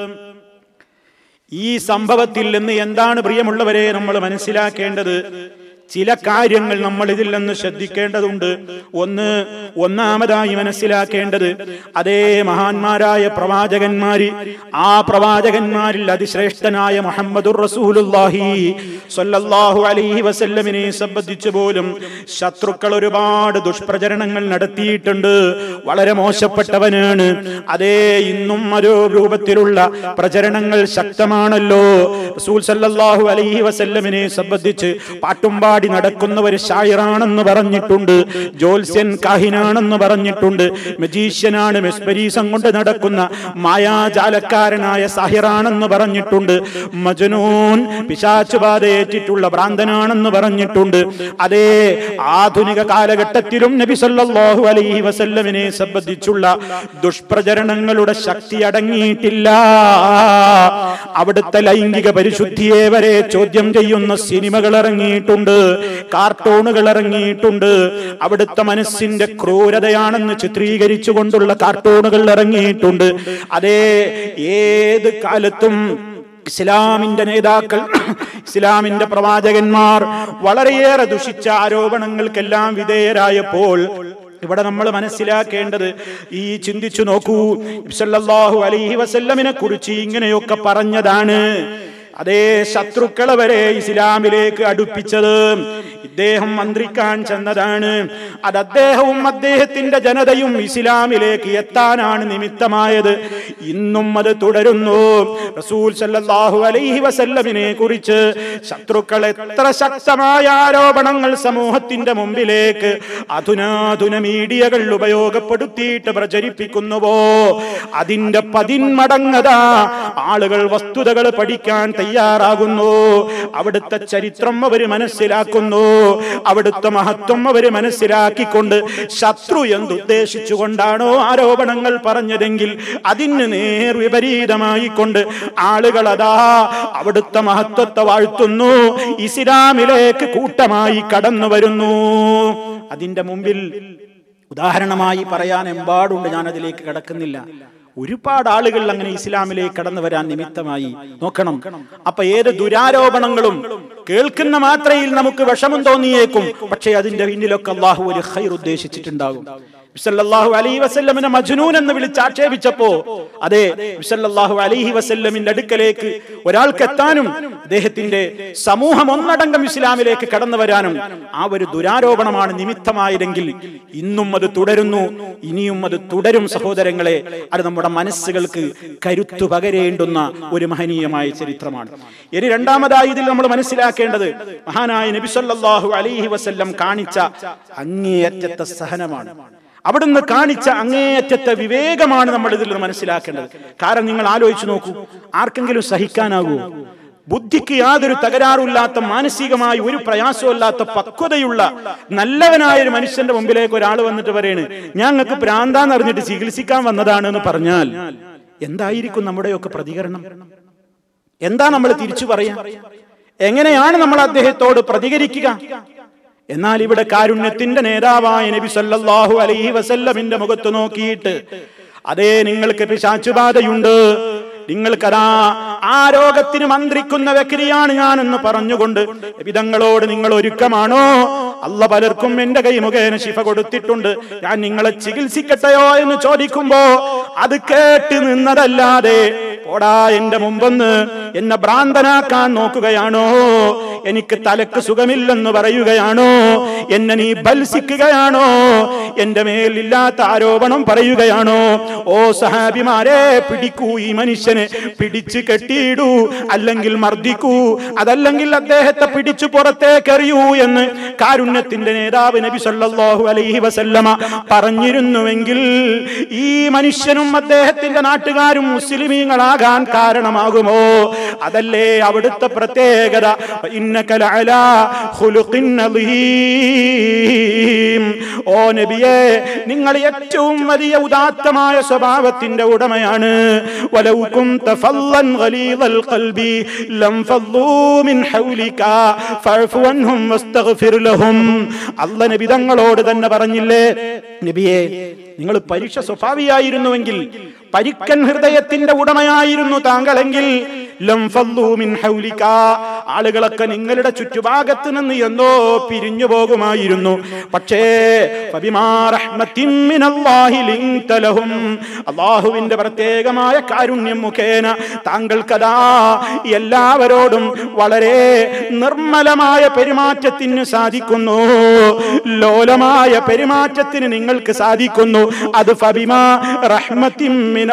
ഈ സംഭവത്തിൽ നിന്ന് എന്താണ് പ്രിയമുള്ളവരെ നമ്മൾ മനസ്സിലാക്കേണ്ടത്? ചില കാര്യങ്ങൾ നമ്മൾ ഇതിൽ നിന്ന് ശ്രദ്ധിക്കേണ്ടതുണ്ട്. ഒന്ന് ഒന്നാമതായി മനസ്സിലാക്കേണ്ടത്, അതേ മഹാന്മാരായ പ്രവാചകന്മാര്, ആ പ്രവാചകന്മാരിൽ അതിശ്രേഷ്ഠനായ മുഹമ്മദുർ റസൂലുള്ളാഹി സ്വല്ലല്ലാഹു അലൈഹി വസല്ലമിനെ സംബന്ധിച്ച് പോലും ശത്രുക്കൾ ഒരുപാട് ദുഷ്പ്രചരണങ്ങൾ നടത്തിയിട്ടുണ്ട്. വളരെ മോശപ്പെട്ടവനാണ്. അതേ ഇന്നും ഒരു രൂപത്തിലുള്ള പ്രചരണങ്ങൾ ശക്തമാണല്ലോ. റസൂൽ സ്വല്ലല്ലാഹു അലൈഹി വസല്ലമിനെ സംബന്ധിച്ച് പാട്ടുംപാടി നടക്കുന്ന ഒരു ഷായിറാണെന്ന് പറഞ്ഞിട്ടുണ്ട്, ജോത്സ്യൻ കാഹിനാണെന്ന് പറഞ്ഞിട്ടുണ്ട്, മജീഷ്യനാണ്, മെസ്പരീസം കൊണ്ട് നടക്കുന്ന മായാജാലക്കാരനായ സാഹിറാണെന്ന് പറഞ്ഞിട്ടുണ്ട്, മജ്നൂൻ പിശാചുബാധയേറ്റിട്ടുള്ള ഭ്രാന്തനാണെന്ന് പറഞ്ഞിട്ടുണ്ട്. അതേ ആധുനിക കാലഘട്ടത്തിലും നബി സല്ലല്ലാഹു അലൈഹി വസല്ലമിനെ സംബന്ധിച്ചുള്ള ദുഷ്പ്രചരണങ്ങളുടെ ശക്തി അടങ്ങിയിട്ടില്ല. അവിടുത്തെ ലൈംഗിക പരിശുദ്ധിയെ വരെ ചോദ്യം ചെയ്യുന്ന സിനിമകൾ ഇറങ്ങിയിട്ടുണ്ട്, കാർട്ടൂണുകൾ ഇറങ്ങിയിട്ടുണ്ട്. അവിടുത്തെ മനസ്സിന്റെ ക്രൂരതയാണെന്ന് ചിത്രീകരിച്ചു കൊണ്ടുള്ള കാർട്ടൂണുകൾ ഇറങ്ങിയിട്ടുണ്ട്. അതേ ഏത് കാലത്തും ഇസ്ലാമിന്റെ നേതാക്കൾ, ഇസ്ലാമിന്റെ പ്രവാചകന്മാർ വളരെയേറെ ദുഷിച്ച ആരോപണങ്ങൾക്കെല്ലാം വിധേയരായപ്പോൾ ഇവിടെ നമ്മൾ മനസ്സിലാക്കേണ്ടത്, ഈ ചിന്തിച്ചു നോക്കൂ, സല്ലല്ലാഹു അലൈഹി വസല്ലമിനെ കുറിച്ച് ഇങ്ങനെയൊക്കെ പറഞ്ഞതാണ്. അതേ ശത്രുക്കളെ വരെ ഇസ്ലാമിലേക്ക് അടുപ്പിച്ചത് ഇദ്ദേഹം മന്ത്രിക്കാൻ ചെന്നതാണ്. അത് അദ്ദേഹവും അദ്ദേഹത്തിന്റെ ജനതയും ഇസ്ലാമിലേക്ക് എത്താനാണ് നിമിത്തമായത്. ഇന്നും അത് തുടരുന്നു. റസൂൽ സല്ലല്ലാഹു അലൈഹി വസല്ലമിനെ കുറിച്ച് ശത്രുക്കൾ എത്ര ശക്തമായ ആരോപണങ്ങൾ സമൂഹത്തിന്റെ മുമ്പിലേക്ക് അധുനാധുന മീഡിയകൾ ഉപയോഗപ്പെടുത്തിയിട്ട് പ്രചരിപ്പിക്കുന്നുവോ, അതിന്റെ പതിന്മടങ്ങതാ ആളുകൾ വസ്തുതകൾ പഠിക്കാൻ തയ്യാറാകുന്നു. അവിടുത്തെ ചരിത്രം അവര് മനസ്സിലാക്കുന്നു, അവിടുത്തെ മഹത്വം അവര് മനസ്സിലാക്കിക്കൊണ്ട് ശത്രു എന്തുദ്ദേശിച്ചുകൊണ്ടാണോ ആരോപണങ്ങൾ പറഞ്ഞതെങ്കിൽ അതിന് നേർ വിപരീതമായിക്കൊണ്ട് ആളുകൾ അതാ അവിടുത്തെ മഹത്വത്തെ വാഴ്ത്തുന്നു, ഇസ്ലാമിലേക്ക് കൂട്ടമായി കടന്നു വരുന്നു. അതിന്റെ മുമ്പിൽ ഉദാഹരണമായി പറയാൻ എമ്പാടുണ്ട്, ഞാൻ അതിലേക്ക് കടക്കുന്നില്ല. ഒരുപാട് ആളുകൾ അങ്ങനെ ഇസ്ലാമിലേക്ക് കടന്നു വരാൻ നിമിത്തമായി. നോക്കണം, അപ്പൊ ഏത് ദുരാരോപണങ്ങളും കേൾക്കുന്ന മാത്രയിൽ നമുക്ക് വിഷമം തോന്നിയേക്കും, പക്ഷേ അതിന്റെ പിന്നിലൊക്കെ അള്ളാഹു ഒരു ഖൈർ ഉദ്ദേശിച്ചിട്ടുണ്ടാകും. സല്ലല്ലാഹു അലൈഹി വസല്ലമിനെ മജ്നൂൻ എന്ന് വിളിച്ച് ആക്ഷേപിച്ചപ്പോ അതെ സല്ലല്ലാഹു അലൈഹി വസല്ലമിന്റെ അടുക്കലേക്ക് ഒരാൾക്ക് എത്താനും അദ്ദേഹത്തിന്റെ സമൂഹം ഒന്നടങ്കം ഇസ്ലാമിലേക്ക് കടന്നു വരാനും ആ ഒരു ദുരാരോപണമാണ് നിമിത്തമായതെങ്കിൽ ഇന്നും അത് തുടരുന്നു, ഇനിയും അത് തുടരും. സഹോദരങ്ങളെ, അത് നമ്മുടെ മനസ്സുകൾക്ക് കരുത്തു പകരേണ്ടുന്ന ഒരു മഹനീയമായ ചരിത്രമാണ്. ഇനി രണ്ടാമതായി ഇതിൽ നമ്മൾ മനസ്സിലാക്കേണ്ടത് മഹാനായ നബി സല്ലല്ലാഹു അലൈഹി വസല്ലം കാണിച്ച അങ്ങേയറ്റത്തെ സഹനമാണ്. അവിടുന്ന് കാണിച്ച അങ്ങേയറ്റത്തെ വിവേകമാണ് നമ്മൾ ഇതിൽ നിന്ന് മനസ്സിലാക്കേണ്ടത്. കാരണം നിങ്ങൾ ആലോചിച്ചു നോക്കൂ, ആർക്കെങ്കിലും സഹിക്കാനാകൂ? ബുദ്ധിക്ക് യാതൊരു തകരാറില്ലാത്ത, മാനസികമായി ഒരു പ്രയാസമില്ലാത്ത, പക്വതയുള്ള നല്ലവനായ ഒരു മനുഷ്യന്റെ മുമ്പിലേക്ക് ഒരാൾ വന്നിട്ട് പറയാണ് ഞങ്ങൾക്ക് പ്രാന്താന്ന് അറിഞ്ഞിട്ട് ചികിത്സിക്കാൻ വന്നതാണ് എന്ന് പറഞ്ഞാൽ എന്തായിരിക്കും നമ്മുടെയൊക്കെ പ്രതികരണം? എന്താ നമ്മൾ തിരിച്ചു പറയാ? എങ്ങനെയാണ് നമ്മൾ അദ്ദേഹത്തോട് പ്രതികരിക്കുക? എന്നാൽ ഇവിടെ കാരുണ്യത്തിന്റെ നേതാവായ നബി സല്ലല്ലാഹു അലൈഹി വസല്ലമിന്റെ മുഖത്ത് നോക്കിയിട്ട് അതേ നിങ്ങൾക്ക് പിശാചുബാധയുണ്ട്, നിങ്ങൾക്കതാ ആ രോഗത്തിന് മന്ത്രിക്കുന്ന വ്യക്തിയാണ് ഞാനെന്ന് പറഞ്ഞുകൊണ്ട് വിധങ്ങളോട് നിങ്ങൾ ഒരുക്കമാണോ? അല്ല പലർക്കും എന്റെ കൈ മുഖേന ശിഫ കൊടുത്തിട്ടുണ്ട്, ഞാൻ നിങ്ങളെ ചികിത്സിക്കട്ടെയോ എന്ന് ചോദിക്കുമ്പോ അത് കേട്ട് നിന്നതല്ലാതെ പോടാ എന്റെ മുമ്പെന്ന് എന്നെ ഭ്രാന്തനാക്കാൻ നോക്കുകയാണോ? എനിക്ക് തലക്ക് സുഖമില്ലെന്ന് പറയുകയാണോ? എന്നെ നീ ബൽസിക്കുകയാണോ? എന്റെ മേലില്ലാത്ത ആരോപണം പറയുകയാണോ? ഓ സഹാബിമാരെ, പിടിക്കൂ ഈ മനുഷ്യനെ, പിടിച്ചു കെട്ടിയിടൂ, അല്ലെങ്കിൽ മർദ്ദിക്കൂ, അതല്ലെങ്കിൽ അദ്ദേഹത്തെ പിടിച്ചു പുറത്തേക്ക് എറിയൂ എന്ന് കാരുണ്യത്തിന്റെ നേതാവ് നബി സല്ലല്ലാഹു അലൈഹി വസല്ലമ പറഞ്ഞിരുന്നുവെങ്കിൽ ഈ മനുഷ്യനും അദ്ദേഹത്തിന്റെ നാട്ടുകാരും മുസ്ലിമീങ്ങളാകാൻ കാരണമാകുമോ? അതല്ലേ അവിടുത്തെ പ്രത്യേകത. ഇന്നക ലഅലാ ഖുലുഖിൻ അളീം. ഓ നബിയേ, നിങ്ങൾ ഏറ്റവും വലിയ ഉദാത്തമായ സ്വഭാവത്തിന്റെ ഉടമയാണ്. വലൗ കുൻത ഫല്ലൻ ഗലീദൽ ഖൽബി ലം ഫല്ലൂ മിൻ ഹൗലിക ഫഅഫു അൻഹും വസ്തഗ്ഫിർ ലഹും. അല്ലാഹു നബി തങ്ങളോട് തന്നെ പറഞ്ഞില്ലേ, നബിയേ, നിങ്ങൾ പരുഷ സ്വഭാവിയായിരുന്നുവെങ്കിൽ, പരിക്കൻ ഹൃദയത്തിന്റെ ഉടമയായിരുന്നു താങ്കളെങ്കിൽ, ലം ഫല്ലൂ മിൻ ഹൗലിക, ആളുകളൊക്കെ നിങ്ങളുടെ ചുറ്റുഭാഗത്ത് നിന്ന് എന്നോ പിരിഞ്ഞു പോകുമായിരുന്നു. പക്ഷേ ഫബിമാ റഹ്മത്തിൻ മിനല്ലാഹി ലിൻത ലഹും, അല്ലാഹുവിന്റെ പ്രത്യേകമായ കാരുണ്യം മുഖേന താങ്കൾക്കതാ എല്ലാവരോടും വളരെ നിർമ്മലമായ പെരുമാറ്റത്തിന് സാധിക്കുന്നു, ലോലമായ പെരുമാറ്റത്തിന് നിങ്ങൾക്ക് സാധിക്കുന്നു. അത് ഫബിമാ റഹ്മത്തിൻ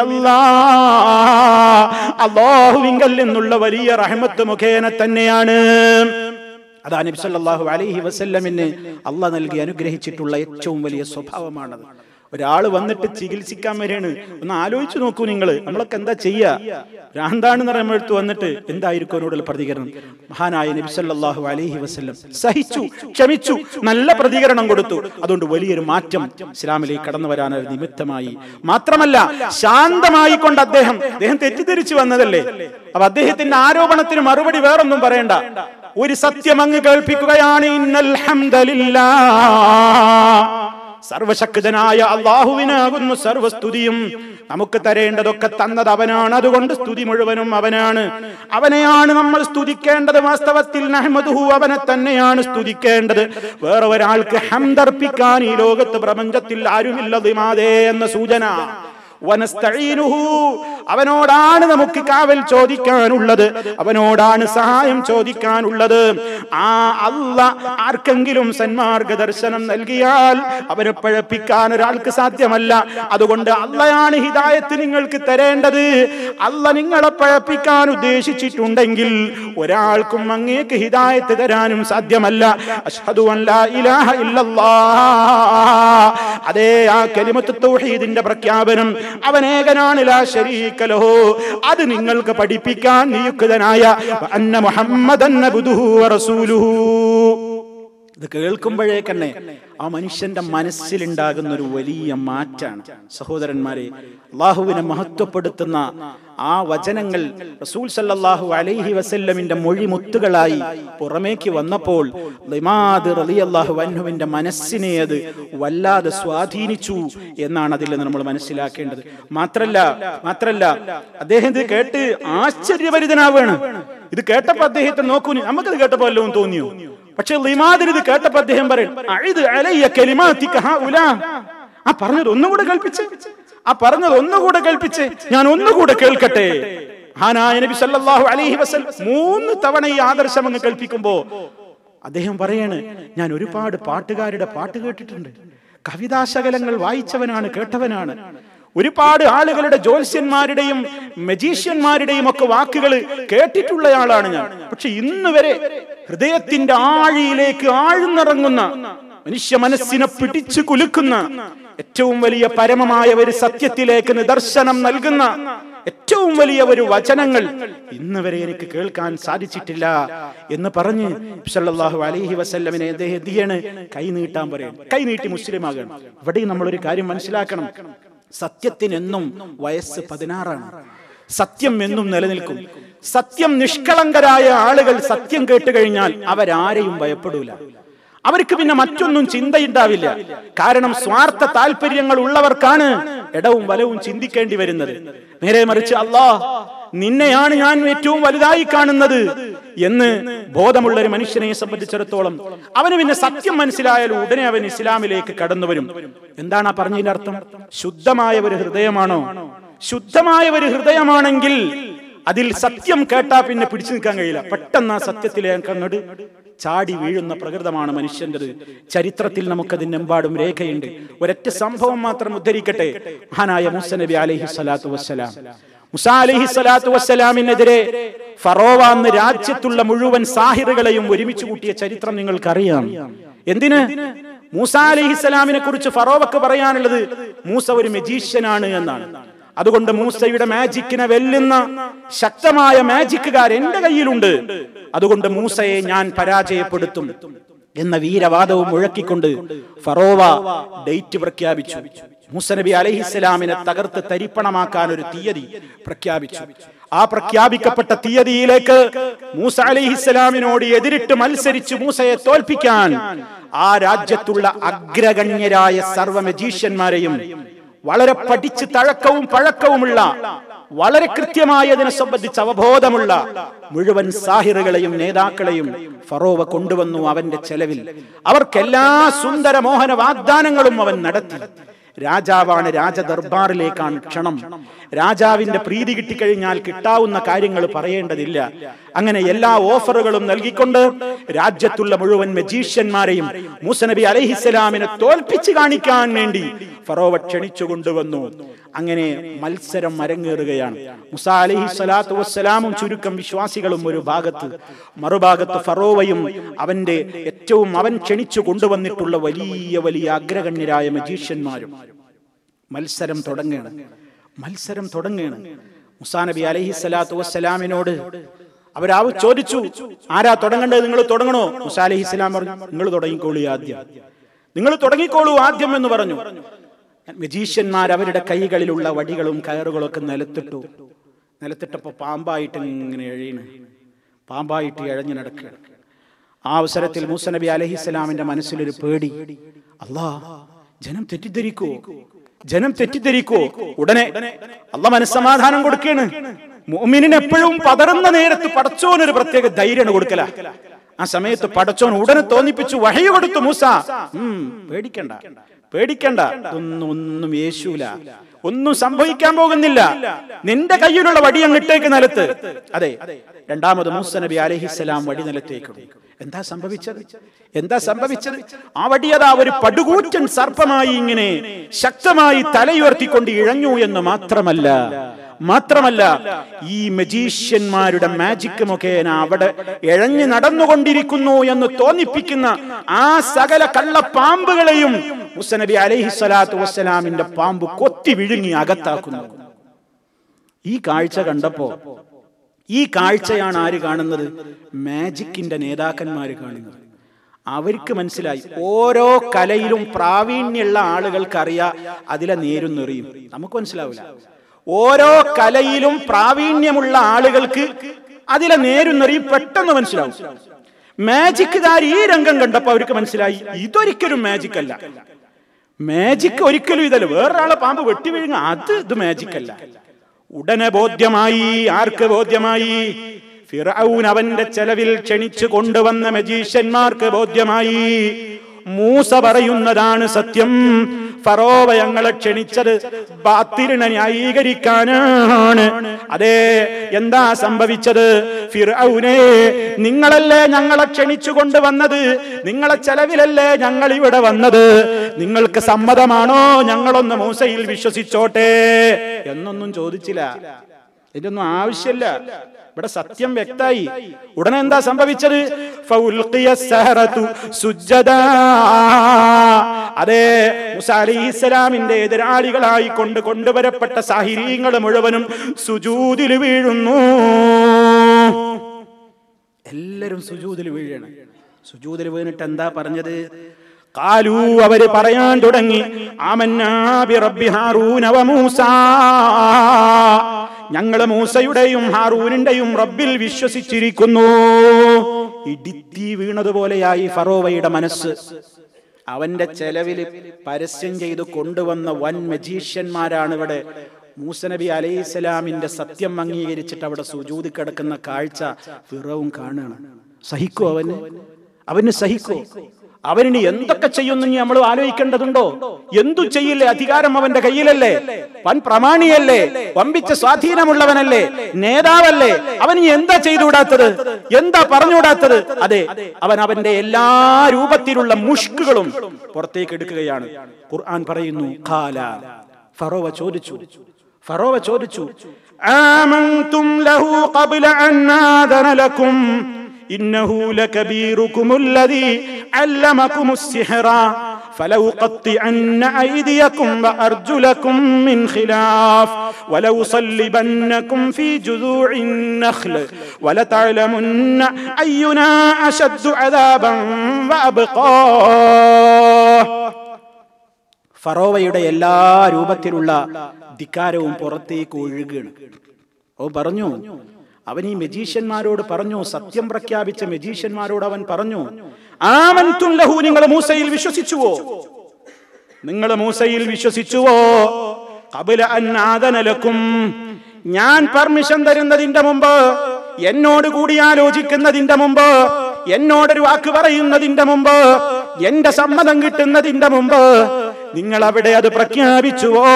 മിനല്ലാഹ്, അല്ലാഹുവിങ്കൽ നിന്നുള്ള വലിയ റഹ്മത്ത് മുഖേന തന്നെയാണ്. അതാ നബി സല്ലല്ലാഹു അലൈഹി വസല്ലമിന് അല്ലാഹ് നൽകി അനുഗ്രഹിച്ചിട്ടുള്ള ഏറ്റവും വലിയ സ്വഭാവമാണത്. ഒരാൾ വന്നിട്ട് ചികിത്സിക്കാൻ വരെയാണ്, ഒന്ന് ആലോചിച്ചു നോക്കൂ നിങ്ങൾ. നമ്മളൊക്കെ എന്താ ചെയ്യാ? ഭ്രാന്താണെന്ന് പറയുമ്പോഴത്ത് വന്നിട്ട് എന്തായിരിക്കും അവരോടുള്ള പ്രതികരണം? മഹാനായ നബി സല്ലല്ലാഹു അലൈഹി വസല്ലം സഹിച്ചു, ക്ഷമിച്ചു, നല്ല പ്രതികരണം കൊടുത്തു. അതുകൊണ്ട് വലിയൊരു മാറ്റം ഇസ്ലാമിലേക്ക് കടന്നു വരാൻ നിമിത്തമായി. മാത്രമല്ല, ശാന്തമായി കൊണ്ട് അദ്ദേഹം അദ്ദേഹം തെറ്റിദ്ധരിച്ചു വന്നതല്ലേ, അപ്പൊ അദ്ദേഹത്തിന്റെ ആരോപണത്തിന് മറുപടി വേറൊന്നും പറയണ്ട, ഒരു സത്യം അങ്ങ് കേൾപ്പിക്കുകയാണ്. ഇന്നൽ ഹംദലില്ലാഹ്, സർവശക്തനായ അല്ലാഹുവിനാകുന്നു സർവസ്തുതിയും. നമുക്ക് തരേണ്ടതൊക്കെ തന്നത് അവനാണ്, അതുകൊണ്ട് സ്തുതി മുഴുവനും അവനാണ്. അവനെയാണ് നമ്മൾ സ്തുതിക്കേണ്ടത്. വാസ്തവത്തിൽ നഹ്മദുഹു, അവനെ തന്നെയാണ് സ്തുതിക്കേണ്ടത്. വേറെ ഒരാൾക്ക് ഹംദർപ്പിക്കാൻ ഈ ലോകത്ത് പ്രപഞ്ചത്തിൽ ആരുമില്ല. ദിമാദേ എന്ന സൂചന. വനസ്തഈനുഹു, അവനോടാണ് നമുക്ക് കാവൽ ചോദിക്കാനുള്ളത്, അവനോടാണ് സഹായം ചോദിക്കാനുള്ളത്. ആ അല്ലാഹ് ആർക്കെങ്കിലും സന്മാർഗ ദർശനം നൽകിയാൽ അവരെ പഴപ്പിക്കാൻ ഒരാൾക്ക് സാധ്യമല്ല. അതുകൊണ്ട് അല്ലാഹയാണ് ഹിദായത്ത് നിങ്ങൾക്ക് തരേണ്ടത്. അല്ലാഹ് നിങ്ങളെ പഴപ്പിക്കാൻ ഉദ്ദേശിച്ചിട്ടുണ്ടെങ്കിൽ ഒരാൾക്കും അങ്ങേക്ക് ഹിദായത്ത് തരാനും സാധ്യമല്ല. അശ്ഹദു അൻ ലാ ഇലാഹ ഇല്ലല്ലാഹ്, അതേ ആ കലിമത്ത് തൗഹീദിന്റെ പ്രഖ്യാപനം, അവനേകനാണ്, ലാ ശരീക ലഹു, അത് നിങ്ങൾക്ക് പഠിപ്പിക്കാൻ നിയുക്തനായ അന്ന മുഹമ്മദൻ അബ്ദുഹു വറസൂലുഹു. ഇത് കേൾക്കുമ്പോഴേക്കന്നെ ആ മനുഷ്യന്റെ മനസ്സിലുണ്ടാകുന്ന ഒരു വലിയ മാറ്റാണ്. സഹോദരന്മാരെ, അല്ലാഹുവിനെ മഹത്വപ്പെടുത്തുന്ന ആ വചനങ്ങൾ റസൂൽ സല്ലല്ലാഹു അലൈഹി വസല്ലമിന്റെ മൊഴിമുത്തുകളായി പുറമേക്ക് വന്നപ്പോൾ ലിമാദ് റളിയല്ലാഹു അൻഹുവിന്റെ മനസ്സിനെ അത് വല്ലാതെ സ്വാധീനിച്ചു എന്നാണ് അതിൽ നിന്ന് നമ്മൾ മനസ്സിലാക്കേണ്ടത്. മാത്രല്ല മാത്രല്ല അദ്ദേഹം ഇത് കേട്ട് ആശ്ചര്യഭരിതനാവാണ്. ഇത് കേട്ടപ്പോ അദ്ദേഹത്തെ നോക്കൂ, നമുക്കത് കേട്ടപ്പോ വല്ലതും തോന്നിയോ? പക്ഷെ ലിമാദിന് ഇത് കേട്ടപ്പോ അദ്ദേഹം പറയും, അഇദ് അലയ്യ കലിമാതിക ഹഉലാ, ആ പറഞ്ഞത് ഒന്നുകൂടെ കേൾപ്പിച്ച്, ആ പറഞ്ഞത് ഒന്നുകൂടെ കേൾപ്പിച്ച്, ഞാൻ ഒന്നുകൂടെ കേൾക്കട്ടെ. മഹാനായ നബി സല്ലല്ലാഹു അലൈഹി വസല്ലം മൂന്ന് തവണ ഈ ആദർശം അങ്ങ് കേൾപ്പിക്കുമ്പോ അദ്ദേഹം പറയാണ്, ഞാൻ ഒരുപാട് പാട്ടുകാരുടെ പാട്ട് കേട്ടിട്ടുണ്ട്, കവിതാശകലങ്ങൾ വായിച്ചവനാണ്, കേട്ടവനാണ്. ഒരുപാട് ആളുകളുടെ ജ്യോത്സ്യന്മാരുടെയും മജീഷ്യന്മാരുടെയും ഒക്കെ വാക്കുകൾ കേട്ടിട്ടുള്ളയാളാണ് ഞാൻ. പക്ഷെ ഇന്ന് വരെ ഹൃദയത്തിന്റെ ആഴിയിലേക്ക് ആഴ്ന്നിറങ്ങുന്ന, മനുഷ്യ മനസ്സിനെ പിടിച്ചു കുലുക്കുന്ന, ഏറ്റവും വലിയ പരമമായ ഒരു സത്യത്തിലേക്ക് നിദർശനം നൽകുന്ന ഏറ്റവും വലിയ ഒരു വചനങ്ങൾ ഇന്ന് വരെ എനിക്ക് കേൾക്കാൻ സാധിച്ചിട്ടില്ല എന്ന് പറഞ്ഞ് സല്ലല്ലാഹു അലൈഹി വസല്ലമിനെ അദ്ദേഹം എന്തിയാണ്? കൈ നീട്ടാൻ പറയണം. കൈ നീട്ടി മുസ്ലിം ആകണം. ഇവിടെയും നമ്മളൊരു കാര്യം മനസ്സിലാക്കണം, സത്യത്തിനെന്നും വയസ്സ് പതിനാറാണ്. സത്യം എന്നും നിലനിൽക്കും. സത്യം നിഷ്കളങ്കരായ ആളുകൾ സത്യം കേട്ട് കഴിഞ്ഞാൽ അവരാരെയും ഭയപ്പെടൂല. അവർക്ക് പിന്നെ മറ്റൊന്നും ചിന്തയുണ്ടാവില്ല. കാരണം സ്വാർത്ഥ താല്പര്യങ്ങൾ ഉള്ളവർക്കാണ് ഇടവും വലവും ചിന്തിക്കേണ്ടി വരുന്നത്. നേരെ മറിച്ച് അല്ലാഹ് നിന്നെയാണ് ഞാൻ ഏറ്റവും വലുതായി കാണുന്നത് എന്ന് ബോധമുള്ള ഒരു മനുഷ്യനെ സംബന്ധിച്ചിടത്തോളം അവന് പിന്നെ സത്യം മനസ്സിലായാൽ ഉടനെ അവൻ ഇസ്ലാമിലേക്ക് കടന്നു വരും. എന്താണ് ആ പറഞ്ഞതിന്റെ അർത്ഥം? ശുദ്ധമായ ഒരു ഹൃദയമാണോ? ശുദ്ധമായ ഒരു ഹൃദയമാണെങ്കിൽ അതിൽ സത്യം കേട്ടാ പിന്നെ പിടിച്ചു നിൽക്കാൻ കഴിയില്ല. പെട്ടെന്ന് ആ സത്യത്തിലേക്ക് അങ്ങോട്ട് ചാടി വീഴുന്ന പ്രകൃതമാണ് മനുഷ്യൻ്റെത്. ചരിത്രത്തിൽ നമുക്കതിനെമ്പാടും രേഖയുണ്ട്. ഒരൊറ്റ സംഭവം മാത്രം ഉദ്ധരിക്കട്ടെ. മഹാനായ മൂസ നബി അലൈഹി സ്വലാത്തു വസ്സലാം, മൂസ അലൈഹി സ്വലാത്തു വസ്സലാമിനെതിരെ ഫറോവ എന്ന രാജ്യത്തുള്ള മുഴുവൻ സാഹിറുകളെയും ഒരുമിച്ച് കൂട്ടിയ ചരിത്രം നിങ്ങൾക്കറിയാം. എന്തിന്? മൂസ അലൈഹിസ്സലാമിനെ കുറിച്ച് ഫറോവക്ക് പറയാനുള്ളത് മൂസ ഒരു മജീഷ്യനാണ് എന്നാണ്. അതുകൊണ്ട് മൂസയുടെ മാജിക്കിനെ വെല്ലുന്ന ശക്തമായ മാജിക്കുകാർ എന്റെ കയ്യിലുണ്ട്, അതുകൊണ്ട് മൂസയെ ഞാൻ പരാജയപ്പെടുത്തും എന്ന വീരവാദവും മുഴക്കിക്കൊണ്ട് ഫറോവ ഡേറ്റ് പ്രഖ്യാപിച്ചു. മൂസ നബി അലൈഹിസ്സലാമിനെ തകർത്ത് തരിപ്പണമാക്കാൻ ഒരു തീയതി പ്രഖ്യാപിച്ചു. ആ പ്രഖ്യാപിക്കപ്പെട്ട തീയതിയിലേക്ക് മൂസ അലൈഹിസ്സലാമിനോട് എതിരിട്ട് മത്സരിച്ച് മൂസയെ തോൽപ്പിക്കാൻ ആ രാജ്യത്തുള്ള അഗ്രഗണ്യരായ സർവ്വ മജീഷ്യന്മാരെയും വളരെ പഠിച്ച് തഴക്കവും പഴക്കവുമുള്ള വളരെ കൃത്യമായി അതിനെ സംബന്ധിച്ച് അവബോധമുള്ള മുഴുവൻ സാഹിറുകളെയും നേതാക്കളെയും ഫറോവ കൊണ്ടുവന്നു അവന്റെ ചെലവിൽ. അവർക്കെല്ലാ സുന്ദര മോഹന വാഗ്ദാനങ്ങളും അവൻ നടത്തി. രാജാവാണ്, രാജദർബാറിലേക്കാണ് ക്ഷണം. രാജാവിന്റെ പ്രീതി കിട്ടിക്കഴിഞ്ഞാൽ കിട്ടാവുന്ന കാര്യങ്ങൾ പറയേണ്ടതില്ല. അങ്ങനെ എല്ലാ ഓഫറുകളും നൽകിക്കൊണ്ട് രാജ്യത്തുള്ള മുഴുവൻ മജീഷ്യന്മാരെയും മൂസ നബി അലൈഹിസ്സലാമിനെ തോൽപ്പിച്ച് കാണിക്കാൻ വേണ്ടി ഫറോവ ക്ഷണിച്ചു കൊണ്ടുവന്നു. അങ്ങനെ മത്സരം അരങ്ങേറുകയാണ്. മൂസ അലൈഹി സ്വലാത്തു വസ്സലാമും ചുരുക്കം വിശ്വാസികളും ഒരു ഭാഗത്ത്, മറുഭാഗത്ത് ഫറോവയും അവന്റെ ഏറ്റവും അവൻ ക്ഷണിച്ചു കൊണ്ടുവന്നിട്ടുള്ള വലിയ വലിയ അഗ്രഗണ്യരായ മജീഷ്യന്മാരും. മത്സരം തുടങ്ങുകയാണ്. മത്സരം തുടങ്ങുകയാണ്. മൂസാ നബി അലൈഹി സ്വലാത്തു വസ്സലാമിനോട് അവരാ ചോദിച്ചു, ആരാ തുടങ്ങേണ്ടത്? നിങ്ങൾ തുടങ്ങണോ? മൂസാ അലൈഹി സ്വലാം പറഞ്ഞു, നിങ്ങൾ തുടങ്ങിക്കോളൂ ആദ്യം, നിങ്ങൾ തുടങ്ങിക്കോളൂ ആദ്യം എന്ന് പറഞ്ഞു. മജീഷ്യന്മാർ അവരുടെ കൈകളിലുള്ള വടികളും കയറുകളും ഒക്കെ നിലത്തിട്ടു. നിലത്തിട്ടപ്പോ പാമ്പായിട്ട് ഇങ്ങനെ എഴീണ്, പാമ്പായിട്ട് എഴഞ്ഞു നടക്കുകയാണ്. ആ അവസരത്തിൽ മൂസ നബി അലൈഹിസ്സലാമിന്റെ മനസ്സിലൊരു പേടി. അല്ലാ, ജനം തെറ്റിദ്ധരിക്കോ ജനം തെറ്റിദ്ധരിക്കോ ഉടനെ അല്ലാഹ് മനസ്സമാധാനം കൊടുക്കുകയാണ്. മുഅ്മിനിന് എപ്പോഴും പതറുന്ന നേരത്ത് പടച്ചോനൊരു പ്രത്യേക ധൈര്യമാണ് കൊടുക്കല. ആ സമയത്ത് പടച്ചോൻ ഉടനെ തോന്നിപ്പിച്ചു, വഹയി കൊടുത്തു, മൂസ പേടിക്കണ്ട പേടിക്കണ്ട ഒന്നും ഒന്നും യേശൂല, ഒന്നും സംഭവിക്കാൻ പോകുന്നില്ല, നിന്റെ കയ്യിലുള്ള വടി അങ്ങിട്ടേക്ക് നിലത്ത്. അതെ, രണ്ടാമത് മൂസ നബി അലൈഹിസ്സലാം വടി നിലത്തേക്ക്. എന്താ സംഭവിച്ചത്? എന്താ സംഭവിച്ചത്? ആ വടിയതാ ഒരു പടുകൂറ്റൻ സർപ്പമായി ഇങ്ങനെ ശക്തമായി തലയുയർത്തിക്കൊണ്ട് ഇഴഞ്ഞു എന്ന് മാത്രമല്ല മാത്രമല്ല ഈ മജീഷ്യന്മാരുടെ മാജിക് മുഖേന അവിടെ ഇഴഞ്ഞു നടന്നുകൊണ്ടിരിക്കുന്നു എന്ന് തോന്നിപ്പിക്കുന്ന ആ സകല കള്ളപ്പാമ്പുകളെയും മൂസ നബി അലൈഹി സ്വലാത്തു വസ്സലാമിന്റെ പാമ്പ് കൊത്തി വിഴുങ്ങി അകത്താക്കുന്നു. ഈ കാഴ്ച കണ്ടപ്പോ, ഈ കാഴ്ചയാണ് ആര് കാണുന്നത്? മാജിക്കിന്റെ നേതാക്കന്മാര് കാണുന്നത്. അവർക്ക് മനസ്സിലായി, ഓരോ കലയിലും പ്രാവീണ്യമുള്ള ആളുകൾക്കറിയാം അതിലെ നേരും നെറിയും. നമുക്ക് മനസ്സിലാവില്ല. ഓരോ കലയിലും പ്രാവീണ്യമുള്ള ആളുകൾക്ക് അതിലെ നേരും നെറിയും പെട്ടെന്ന് മനസ്സിലാവും. മാജിക്കുകാർ ഈ രംഗം കണ്ടപ്പോ അവർക്ക് മനസ്സിലായി, ഇതൊരിക്കലും മാജിക് അല്ല. മാജിക് ഒരിക്കലും ഇതല്ല. വേറൊരാളെ പാമ്പ് വെട്ടി വീഴുക, അത് ഇത് മാജിക് അല്ല. ഉടനെ ബോധ്യമായി. ആർക്ക് ബോധ്യമായി? ഫിർഔൻ അവന്റെ ചെലവിൽ ക്ഷണിച്ചു കൊണ്ടുവന്ന മജീഷ്യന്മാർക്ക് ബോധ്യമായി, മൂസ പറയുന്നതാണ് സത്യം. ഫറോവ ഞങ്ങളെ ക്ഷണിച്ചത് ബാത്തിലിനെ ന്യായീകരിക്കാനാണ്. അതെ, എന്താ സംഭവിച്ചത്? ഫിർഔനെ, നിങ്ങളല്ലേ ഞങ്ങളെ ക്ഷണിച്ചു കൊണ്ടുവന്നത്? നിങ്ങളെ ചെലവിലല്ലേ ഞങ്ങൾ ഇവിടെ വന്നത്? നിങ്ങൾക്ക് സമ്മതമാണോ ഞങ്ങളൊന്ന് മൂസയിൽ വിശ്വസിച്ചോട്ടെ എന്നൊന്നും ചോദിച്ചില്ല. ഇതിനൊന്നും ആവശ്യമില്ല. ഇവിടെ സത്യം വ്യക്തമായി. ഉടനെ എന്താ സംഭവിച്ചത്? അതെ, മൂസ അലൈഹിസ്സലാമിന്റെ എതിരാളികളായി കൊണ്ട് കൊണ്ടുവരപ്പെട്ട സാഹിരീങ്ങൾ മുഴുവനും സുജൂദിൽ വീഴുന്നു. എല്ലാരും സുജൂദിൽ വീഴണം. സുജൂദിൽ വീണിട്ട് എന്താ പറഞ്ഞത്? ഖാലൂ, അവര് പറയാൻ തുടങ്ങി, ആമന്നാ ബിറബ്ബി ഹാറൂന വ മൂസ, ഞങ്ങൾ മൂസയുടെയും ഹാറൂനിന്റെയും റബ്ബിൽ വിശ്വസിച്ചിരിക്കുന്നു. ഇടിത്തി വീണതുപോലെയായി ഫറോവയുടെ മനസ്സ്. അവന്റെ ചെലവിൽ പരസ്യം ചെയ്ത് കൊണ്ടുവന്ന വൻ മജീഷ്യന്മാരാണ് ഇവിടെ. മൂസ നബി അലൈഹിസ്സലാമിന്റെ സത്യം അംഗീകരിച്ചിട്ട് അവിടെ സുജൂദി കിടക്കുന്ന കാഴ്ച ഫിറഔൻ കാണുകയാണ്. സഹിക്കോ അവന്? അവന് സഹിക്കോ? അവനിനി എന്തൊക്കെ ചെയ്യുമെന്ന് നമ്മൾ ആലോചിക്കേണ്ടതുണ്ടോ? എന്തു ചെയ്യില്ലേ? അധികാരം അവന്റെ കയ്യിലല്ലേ, വൻ പ്രമാണിയല്ലേ, വമ്പിച്ച സ്വാധീനമുള്ളവനല്ലേ, നേതാവല്ലേ. അവൻ എന്താ ചെയ്തുകൂടാത്തത്, എന്താ പറഞ്ഞുകൂടാത്തത്? അതെ, അവൻ അവന്റെ എല്ലാ രൂപത്തിലുള്ള മുഷ്കുകളും പുറത്തേക്ക് എടുക്കുകയാണ്. ഖുർആൻ പറയുന്നു, ഖാല, ഫറോവ ചോദിച്ചു, ഫറോവ ചോദിച്ചു, ആമൻതും ലഹു ഖബ്ല അൻ ആദന ലക്കും ഇന്നഹു ലകബീറുകുമുല്ലദീ അല്ലമകുമുസ് സിഹ്റ فلأقطعن أيديكم وأرجلكم من خلاف ولأصلبنكم في جذوع النخل ولتعلمن أينا أشد عذابا وأبقى. ഫറോവയുടെ എല്ലാ രൂപത്തിലുള്ള ധിക്കാരവും പുറത്തേക്ക് ഒഴുകുകയാണ്. ഓ പറഞ്ഞു, അവൻ ഈ മജീഷ്യന്മാരോട് പറഞ്ഞു, സത്യം പ്രഖ്യാപിച്ച മജീഷ്യന്മാരോട് അവൻ പറഞ്ഞു, ആമൻതും ലഹു, നിങ്ങൾ മൂസയിൽ വിശ്വസിച്ചുവോ? നിങ്ങൾ മൂസയിൽ വിശ്വസിച്ചുവോ? ഖബ്ല അൻ ആദന ലക്കും, ഞാൻ പെർമിഷൻ തരുന്നതിന്റെ മുമ്പ്, എന്നോട് കൂടി ആലോചിക്കുന്നതിന്റെ മുമ്പ്, എന്നോടൊരു വാക്ക് പറയുന്നതിന്റെ മുമ്പ്, എന്റെ സമ്മതം കിട്ടുന്നതിന്റെ മുമ്പ് നിങ്ങൾ അവിടെ അത് പ്രഖ്യാപിച്ചുവോ?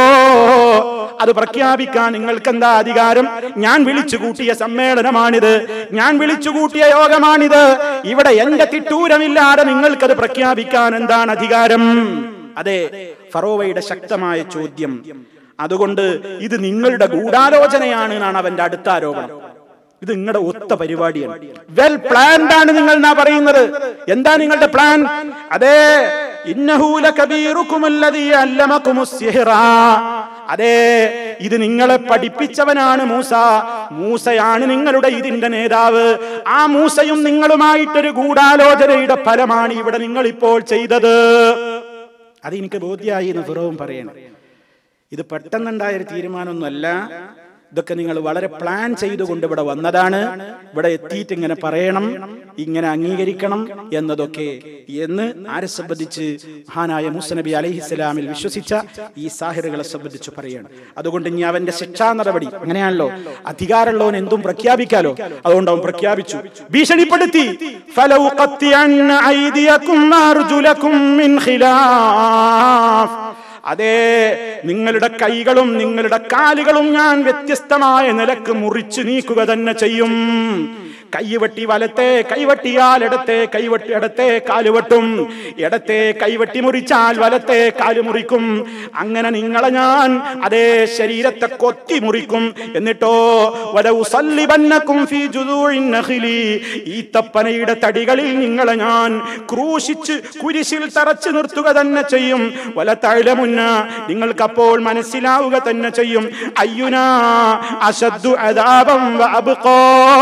അത് പ്രഖ്യാപിക്കാൻ നിങ്ങൾക്ക് എന്താ അധികാരം? ഞാൻ വിളിച്ചു കൂട്ടിയ സമ്മേളനമാണിത്, ഞാൻ വിളിച്ചു കൂട്ടിയ യോഗമാണിത്. ഇവിടെ എന്റെ തിട്ടൂരമില്ലാതെ നിങ്ങൾക്കത് പ്രഖ്യാപിക്കാൻ എന്താണ് അധികാരം? അതെ, ഫറോവയുടെ ശക്തമായ ചോദ്യം. അതുകൊണ്ട് ഇത് നിങ്ങളുടെ ഗൂഢാലോചനയാണ് എന്നാണ് അവന്റെ അടുത്ത ആരോപണം. ഇത് നിങ്ങളുടെ ഒത്ത പരിപാടിയാണ്, വെൽ പ്ലാൻഡ് ആണ് നിങ്ങൾ എന്നാ പറയുന്നത്. എന്താ നിങ്ങളുടെ പ്ലാൻ? അതെ, ഇന്നഹു ലകബീറുകുമുല്ലദീ അല്ലമകുമുസ് സിഹ്റ, അതെ, ഇത് നിങ്ങളെ പഠിപ്പിച്ചവനാണ് മൂസ. മൂസയാണ് നിങ്ങളുടെ ഇതിന്റെ നേതാവ്. ആ മൂസയും നിങ്ങളുമായിട്ടൊരു ഗൂഢാലോചനയുടെ ഫലമാണ് ഇവിടെ നിങ്ങൾ ഇപ്പോൾ ചെയ്തത്. അത് എനിക്ക് ബോധ്യമായി എന്ന് ഫിറോൻ പറയണം. ഇത് പെട്ടെന്നുണ്ടായൊരു തീരുമാനമൊന്നുമല്ല, ഇതൊക്കെ നിങ്ങൾ വളരെ പ്ലാൻ ചെയ്തുകൊണ്ട് ഇവിടെ വന്നതാണ്. ഇവിടെ എത്തിയിട്ട് ഇങ്ങനെ പറയണം, ഇങ്ങനെ അംഗീകരിക്കണം എന്നതൊക്കെ എന്ന് ആരെ സംബന്ധിച്ച്? മഹാനായ മൂസ നബി അലൈഹിസ്സലാമിൽ വിശ്വസിച്ച ഈ സാഹിറുകളെ സംബന്ധിച്ച് പറയാണ്. അതുകൊണ്ട് ഇനി അവന്റെ ശിക്ഷാ നടപടി അങ്ങനെയാണല്ലോ, അധികാരമുള്ളവൻ എന്തും പ്രഖ്യാപിക്കാലോ. അതുകൊണ്ട് അവൻ പ്രഖ്യാപിച്ചു, ഭീഷണിപ്പെടുത്തി. ഫലൗഖത്തിഅന്ന ഐദിയകും വഅർജുലകും മിൻ ഖിലാഫ്, അതെ, നിങ്ങളുടെ കൈകളും നിങ്ങളുടെ കാലുകളും ഞാൻ വ്യത്യസ്തമായ നിലക്ക് മുറിച്ചു നീക്കുക തന്നെ ചെയ്യും. കൈവെട്ടി വലത്തെ കൈവെട്ടിയാൽ ഇടത്തെ കൈവെട്ടി ഇടത്തെ കാലുവെട്ടും, ഇടത്തെ കൈവെട്ടി മുറിച്ചാൽ വലത്തെ കാല് മുറിക്കും. അങ്ങനെ നിങ്ങളെ ഞാൻ അതേ ശരീരത്തെ കൊത്തി മുറിക്കും. എന്നിട്ടോ വലഉസല്ലിബന്നകും ഫീ ജുദൂഇൻ നഖിലി, ഈത്തപ്പനയുടെ തടികളിൽ നിങ്ങളെ ഞാൻ ക്രൂശിച്ച് കുരിശിൽ തറച്ചു നിർത്തുക തന്നെ ചെയ്യും. വലതഅലമുന്ന, നിങ്ങൾക്കപ്പോൾ മനസ്സിലാവുക തന്നെ ചെയ്യും. അയ്യുനാ അശദ്ദു അദാബൻ വഅബ്ഖാ,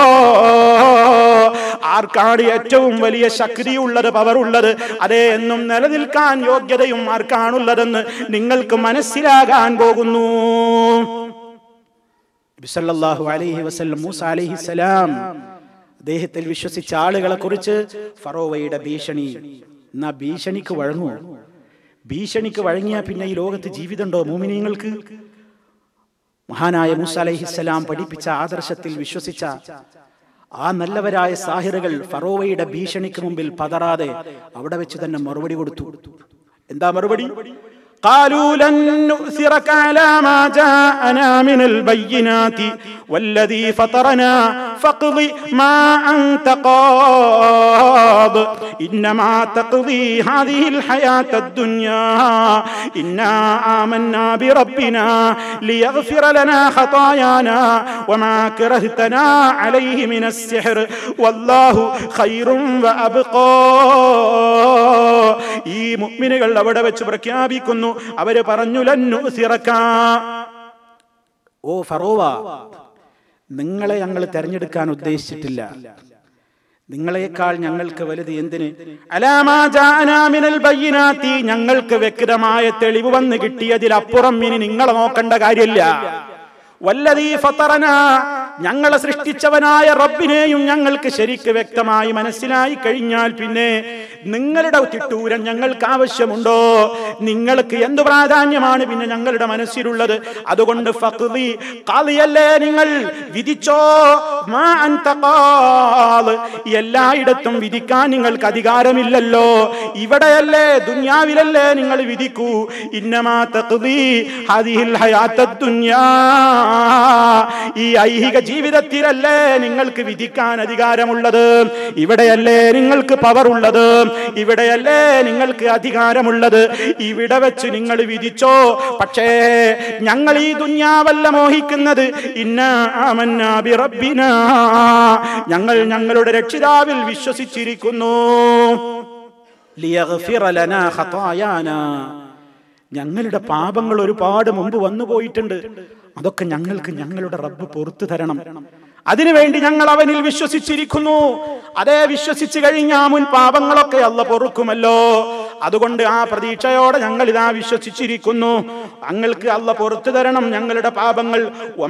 ആർക്കാണ് ഏറ്റവും വലിയ ശക്തിയുള്ളത്, പവറുള്ളത്, അതേ എന്നും നിലനിൽക്കാൻ യോഗ്യതയും ആർക്കാണുള്ളതെന്ന് നിങ്ങൾക്ക് മനസ്സിലാകാൻ പോകുന്നു. നബി സല്ലല്ലാഹു അലൈഹി വസല്ലം മൂസ അലൈഹിസ്സലാം അദ്ദേഹത്തിൽ വിശ്വസിച്ച ആളുകളെ കുറിച്ച് ഫറോവയുടെ ഭീഷണി, എന്നാ ഭീഷണിക്ക് വഴങ്ങുമോ? ഭീഷണിക്ക് വഴങ്ങിയാൽ പിന്നെ ഈ ലോകത്ത് ജീവിതമുണ്ടോ മുഅ്മിനീങ്ങൾക്ക്? മഹാനായ മൂസ അലൈഹിസ്സലാം പഠിപ്പിച്ച ആദർശത്തിൽ വിശ്വസിച്ച ആ നല്ലവരായ സാഹിറുകൾ ഫറോവയുടെ ഭീഷണിക്ക് മുമ്പിൽ പതറാതെ അവിടെ വെച്ച് തന്നെ മറുപടി കൊടുത്തു. എന്താ മറുപടി? قالوا لن نؤثرك على ما جاءنا من البينات والذي فطرنا فاقض ما أنت قاض إنما تقضي هذه الحياة الدنيا إنا آمنا بربنا ليغفر لنا خطايانا وما كرهتنا عليه من السحر والله خير وأبقى. ഈ മുഅ്മിനുകൾ അവിടെ വെച്ച് പ്രഖ്യാപിക്കുന്നു, അവര് പറഞ്ഞു, ലന്നു സിറക്ക, ഓ ഫറോവ, നിങ്ങളെ ഞങ്ങൾ തെരഞ്ഞെടുക്കാൻ ഉദ്ദേശിച്ചിട്ടില്ല, നിങ്ങളെക്കാൾ ഞങ്ങൾക്ക് വലുത് എന്തിന്? അലാമാ ജാഅനാ മിനൽ ബയ്യിനാത്തി, ഞങ്ങൾക്ക് വ്യക്തമായ തെളിവ് വന്ന് കിട്ടിയതിലപ്പുറം ഇനി നിങ്ങളെ നോക്കേണ്ട കാര്യമില്ല. വല്ലദീ ഫതറനാ, ഞങ്ങളെ സൃഷ്ടിച്ചവനായ റബ്ബിനെയും ഞങ്ങൾക്ക് ശരിക്ക് വ്യക്തമായി മനസ്സിലായി കഴിഞ്ഞാൽ പിന്നെ നിങ്ങളുടെ തിട്ടൂരം ഞങ്ങൾക്ക് ആവശ്യമുണ്ടോ? നിങ്ങൾക്ക് എന്ത് പ്രാധാന്യമാണ് പിന്നെ ഞങ്ങളുടെ മനസ്സിലുള്ളത്? അതുകൊണ്ട് ഫഖ്ദി, ഖളിയല്ലേ, നിങ്ങൾ വിധിച്ചോ, മാ അൻത ഖാദ്, എല്ലായിടത്തും വിധിക്കാൻ നിങ്ങൾക്ക് അധികാരമില്ലല്ലോ. ഇവിടെയല്ലേ, ദുനിയാവിലല്ലേ നിങ്ങൾ വിധിക്കൂ. ഇന്നമാ തഖ്ദീ ഹാദിഹിൽ ഹയാത്തദ് ദുനിയാ, ഈ ഐഹിക ജീവിതത്തിലല്ലേ നിങ്ങൾക്ക് വിധിക്കാൻ അധികാരമുള്ളത്. ഇവിടെയല്ലേ നിങ്ങൾക്ക് പവർ ഉള്ളത്, ഇവിടെയല്ലേ നിങ്ങൾക്ക് അധികാരമുള്ളത്. ഇവിടെ വെച്ച് നിങ്ങൾ വിധിച്ചോ. പക്ഷേ ഞങ്ങൾ ഈ ദുനിയാവല്ല മോഹിക്കുന്നത്. ഇന്നാ ആമന്നാ ബിറബ്ബിനാ, ഞങ്ങൾ ഞങ്ങളുടെ രക്ഷിതാവിൽ വിശ്വസിച്ചിരിക്കുന്നു. ലിയഗ്ഫിറ ലനാ ഖതായാനാ, ഞങ്ങളുടെ പാപങ്ങൾ ഒരുപാട് മുമ്പ് വന്നു പോയിട്ടുണ്ട്. അതൊക്കെ ഞങ്ങൾക്ക് ഞങ്ങളുടെ റബ്ബ് പുറത്തു തരണം. അതിനുവേണ്ടി ഞങ്ങൾ അവനിൽ വിശ്വസിച്ചിരിക്കുന്നു. അതേ വിശ്വസിച്ചു കഴിഞ്ഞാൽ മുൻ പാപങ്ങളൊക്കെ അള്ള പൊറുക്കുമല്ലോ. അതുകൊണ്ട് ആ പ്രതീക്ഷയോടെ ഞങ്ങൾ ഇതാ വിശ്വസിച്ചിരിക്കുന്നു. ഞങ്ങൾക്ക് അള്ള പുറത്തു തരണം ഞങ്ങളുടെ പാപങ്ങൾ.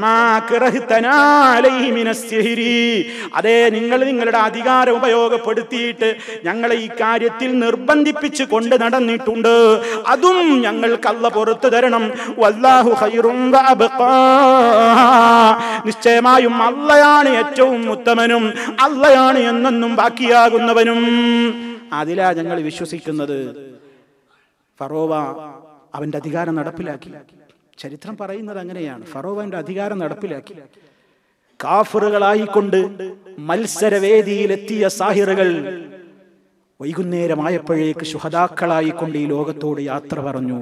അതേ, നിങ്ങൾ നിങ്ങളുടെ അധികാരം ഉപയോഗപ്പെടുത്തിയിട്ട് ഞങ്ങളെ ഈ കാര്യത്തിൽ നിർബന്ധിപ്പിച്ച് കൊണ്ട് നടന്നിട്ടുണ്ട്. അതും ഞങ്ങൾക്ക് അള്ള പുറത്തു തരണം. വല്ലാഹു ഖൈറുൻ വഅബ്ഖാ, നിശ്ചയമായും അള്ളയാണ് ഏറ്റവും ഉത്തമനും, അള്ളയാണ് എന്നെന്നും ബാക്കിയാകുന്നവനും. അതിലാ ഞങ്ങൾ വിശ്വസിക്കുന്നത്. ഫറോവ അവന്റെ അധികാരം നടപ്പിലാക്കി. ചരിത്രം പറയുന്നത് അങ്ങനെയാണ്. ഫറോവന്റെ അധികാരം നടപ്പിലാക്കി. കാഫിറുകളായിക്കൊണ്ട് മത്സരവേദിയിലെത്തിയ സാഹിറുകൾ വൈകുന്നേരമായപ്പോഴേക്ക് ശുഹദാക്കളായിക്കൊണ്ട് ഈ ലോകത്തോട് യാത്ര പറഞ്ഞു.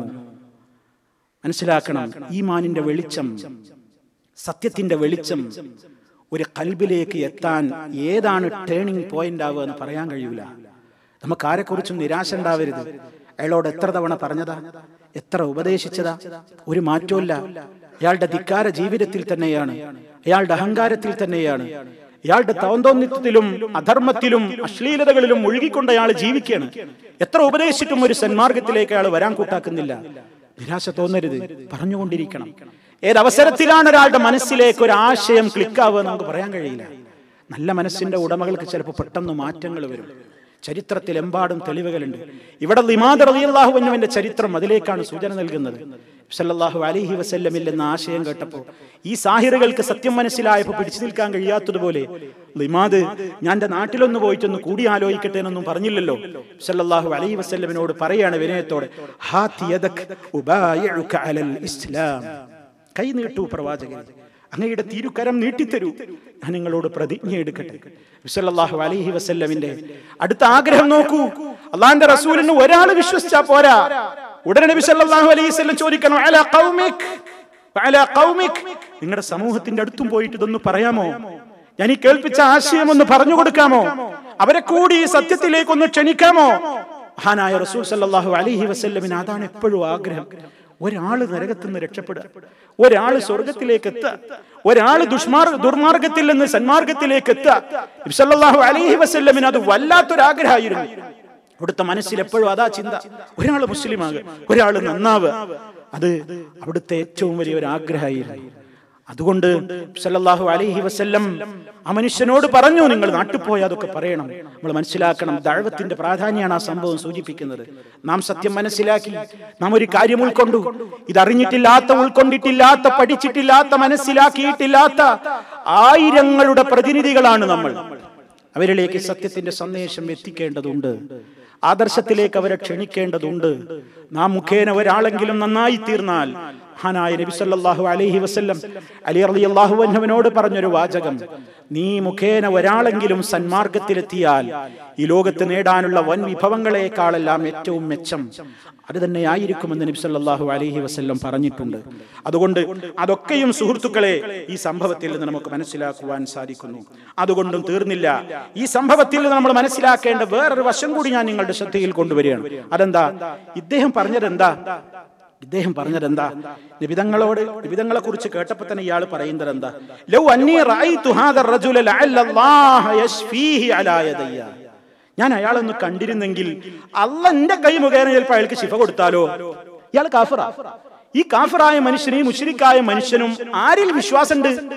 മനസ്സിലാക്കണം, ഈമാനിന്റെ വെളിച്ചം, സത്യത്തിന്റെ വെളിച്ചം ഒരു ഖൽബിലേക്ക് എത്താൻ ഏതാണ് ടേണിംഗ് പോയിന്റ് ആവുക എന്ന് പറയാൻ കഴിയൂല. നമുക്ക് ആരെക്കുറിച്ചും നിരാശ ഉണ്ടാവരുത്. അയാളോട് എത്ര തവണ പറഞ്ഞതാ, എത്ര ഉപദേശിച്ചതാ, ഒരു മാറ്റമില്ല. അയാളുടെ ധിക്കാര ജീവിതത്തിൽ തന്നെയാണ്, അയാളുടെ അഹങ്കാരത്തിൽ തന്നെയാണ്, അയാളുടെ തോന്തോന്നിത്വത്തിലും അധർമ്മത്തിലും അശ്ലീലതകളിലും മുഴുകിക്കൊണ്ട് അയാൾ ജീവിക്കുകയാണ്. എത്ര ഉപദേശിച്ചിട്ടും ഒരു സന്മാർഗത്തിലേക്ക് അയാൾ വരാൻ കൂട്ടാക്കുന്നില്ല. നിരാശ തോന്നരുത്, പറഞ്ഞുകൊണ്ടിരിക്കണം. ഏതവസരത്തിലാണ് ഒരാളുടെ മനസ്സിലേക്ക് ഒരു ആശയം ക്ലിക്കാവുക നമുക്ക് പറയാൻ കഴിയില്ല. നല്ല മനസ്സിന്റെ ഉടമകൾക്ക് ചിലപ്പോൾ പെട്ടെന്ന് മാറ്റങ്ങൾ വരും. ചരിത്രത്തിലെമ്പാടും തെളിവുകളുണ്ട്. ഇവിടെ ലിമാദ് റളിയല്ലാഹു അൻഹുവിന്റെ ചരിത്രം അതിലേക്കാണ് സൂചന നൽകുന്നത്. സല്ലല്ലാഹു അലൈഹി വസല്ലമിൽ എന്ന ആശയം കേട്ടപ്പോൾ ഈ സാഹിറുകൾക്ക് സത്യം മനസ്സിലായപ്പോൾ പിടിച്ചു നിൽക്കാൻ കഴിയാത്തതുപോലെ ലിമാദ് ഞാൻ എൻ്റെ നാട്ടിലൊന്ന് പോയിട്ടൊന്ന് കൂടി ആലോചിക്കട്ടെ എന്നൊന്നും പറഞ്ഞില്ലല്ലോ. സല്ലല്ലാഹു അലൈഹി വസല്ലമിനോട് പറയാണ് വിനയത്തോടെ, ഹാത്തി യദക് ഉബായിഉക അലൽ ഇസ്ലാം, കൈ നീട്ടൂ പ്രവാചകൻ, അങ്ങയുടെ തിരുക്കരം നീട്ടിത്തരൂ, ഞാൻ നിങ്ങളോട് പ്രതിജ്ഞ എടുക്കട്ടെ. സല്ലല്ലാഹു അലൈഹി വസല്ലമിന്റെ അടുത്ത ആഗ്രഹം നോക്കൂ. അള്ളാഹുവിന്റെ റസൂലിന് ഒരാൾ വിശ്വസിച്ചാ പോരാ. ഉടനെ നബി സല്ലല്ലാഹു അലൈഹി വസല്ലം ചോദിക്കണം, അലാ ഖൗമിക് വഅലാ ഖൗമിക്, നിങ്ങളുടെ സമൂഹത്തിന്റെ അടുത്തും പോയിട്ട് ഇതൊന്ന് പറയാമോ? ഞാൻ ഈ കേൾപ്പിച്ച ആശയം ഒന്ന് പറഞ്ഞു കൊടുക്കാമോ? അവരെ കൂടി ഈ സത്യത്തിലേക്ക് ഒന്ന് ക്ഷണിക്കാമോ? മഹാനായ റസൂൽ സല്ലല്ലാഹു അലൈഹി വസല്ലമിന് അതാണ് എപ്പോഴും ആഗ്രഹം. ഒരാള് നരകത്തിൽ നിന്ന് രക്ഷപ്പെടുക, ഒരാള് സ്വർഗത്തിലേക്ക് എത്തുക, ഒരാള് ദുഷ്മാർ ദുർമാർഗത്തിൽ നിന്ന് സന്മാർഗത്തിലേക്ക് എത്തുക. നബി സല്ലല്ലാഹു അലൈഹി വസല്ലമിന് അത് വല്ലാത്തൊരാഗ്രഹമായിരുന്നു. അവിടുത്തെ മനസ്സിൽ എപ്പോഴും അതാ ചിന്ത, ഒരാള് മുസ്ലിമാകുക, ഒരാള് നന്നാവുക. അത് അവിടുത്തെ ഏറ്റവും വലിയ ഒരു ആഗ്രഹമായിരുന്നു. അതുകൊണ്ട് സല്ലല്ലാഹു അലൈഹി വസല്ലം ആ മനുഷ്യനോട് പറഞ്ഞു, നിങ്ങൾ നാട്ടിൽ പോയി അതൊക്കെ പറയണം. നമ്മൾ മനസ്സിലാക്കണം, ദഅവത്തിന്റെ പ്രാധാന്യമാണ് ആ സംഭവം സൂചിപ്പിക്കുന്നത്. നാം സത്യം മനസ്സിലാക്കി, നാം ഒരു കാര്യം ഉൾക്കൊണ്ടു, ഇതറിഞ്ഞിട്ടില്ലാത്ത, ഉൾക്കൊണ്ടിട്ടില്ലാത്ത, പഠിച്ചിട്ടില്ലാത്ത, മനസ്സിലാക്കിയിട്ടില്ലാത്ത ആയിരങ്ങളുടെ പ്രതിനിധികളാണ് നമ്മൾ. അവരിലേക്ക് സത്യത്തിന്റെ സന്ദേശം എത്തിക്കേണ്ടതുണ്ട്, ആദർശത്തിലേക്ക് അവരെ ക്ഷണിക്കേണ്ടതുണ്ട്. നാം മുഖേന ഒരാളെങ്കിലും നന്നായി തീർന്നാൽ, മഹാനായ നബി സല്ലല്ലാഹു അലൈഹി വസല്ലം അലി റളിയല്ലാഹു അൻഹുവിനോട് പറഞ്ഞൊരു വാചകം, നീ മുഖേന ഒരാളെങ്കിലും സന്മാർഗത്തിലെത്തിയാൽ ഈ ലോകത്ത് നേടാനുള്ള വൻ വിഭവങ്ങളെക്കാളെല്ലാം ഏറ്റവും മെച്ചം അത് തന്നെയായിരിക്കുമെന്ന് നബി സല്ലല്ലാഹു അലൈഹി വസല്ലം പറഞ്ഞിട്ടുണ്ട്. അതുകൊണ്ട് അതൊക്കെയും സുഹൃത്തുക്കളെ ഈ സംഭവത്തിൽ നിന്ന് നമുക്ക് മനസ്സിലാക്കുവാൻ സാധിക്കുന്നു. അതുകൊണ്ടും തീർന്നില്ല. ഈ സംഭവത്തിൽ നമ്മൾ മനസ്സിലാക്കേണ്ട വേറൊരു വശം കൂടി ഞാൻ നിങ്ങളുടെ ശ്രദ്ധയിൽ കൊണ്ടുവരികയാണ്. അതെന്താ? ഇദ്ദേഹം പറഞ്ഞതെന്താ? ഇദ്ദേഹം പറഞ്ഞതെന്താ? നിബിതങ്ങളോട് നിബിതങ്ങളെ കുറിച്ച് കേട്ടപ്പോൾ തന്നെ ഇയാൾ പറയുന്നത് എന്താ? ലൗ അന്നി റഅയ്തു ഹാദ റജുല ലഅല്ലല്ലാഹ യശ്ഫീഹി അലാ യദയ്യ, ഞാൻ അയാളൊന്ന് കണ്ടിരുന്നെങ്കിൽ അള്ളാഹ് എന്റെ കൈ മുഖേന ചിലപ്പോൾ അയാൾക്ക് ശിഫ കൊടുത്താലോ. ഇയാൾ കാഫിറാ. ഈ കാഫിറായ മനുഷ്യനും ഈ മുശ്രിക്കായ മനുഷ്യനും ആരിൽ വിശ്വാസമുണ്ട്?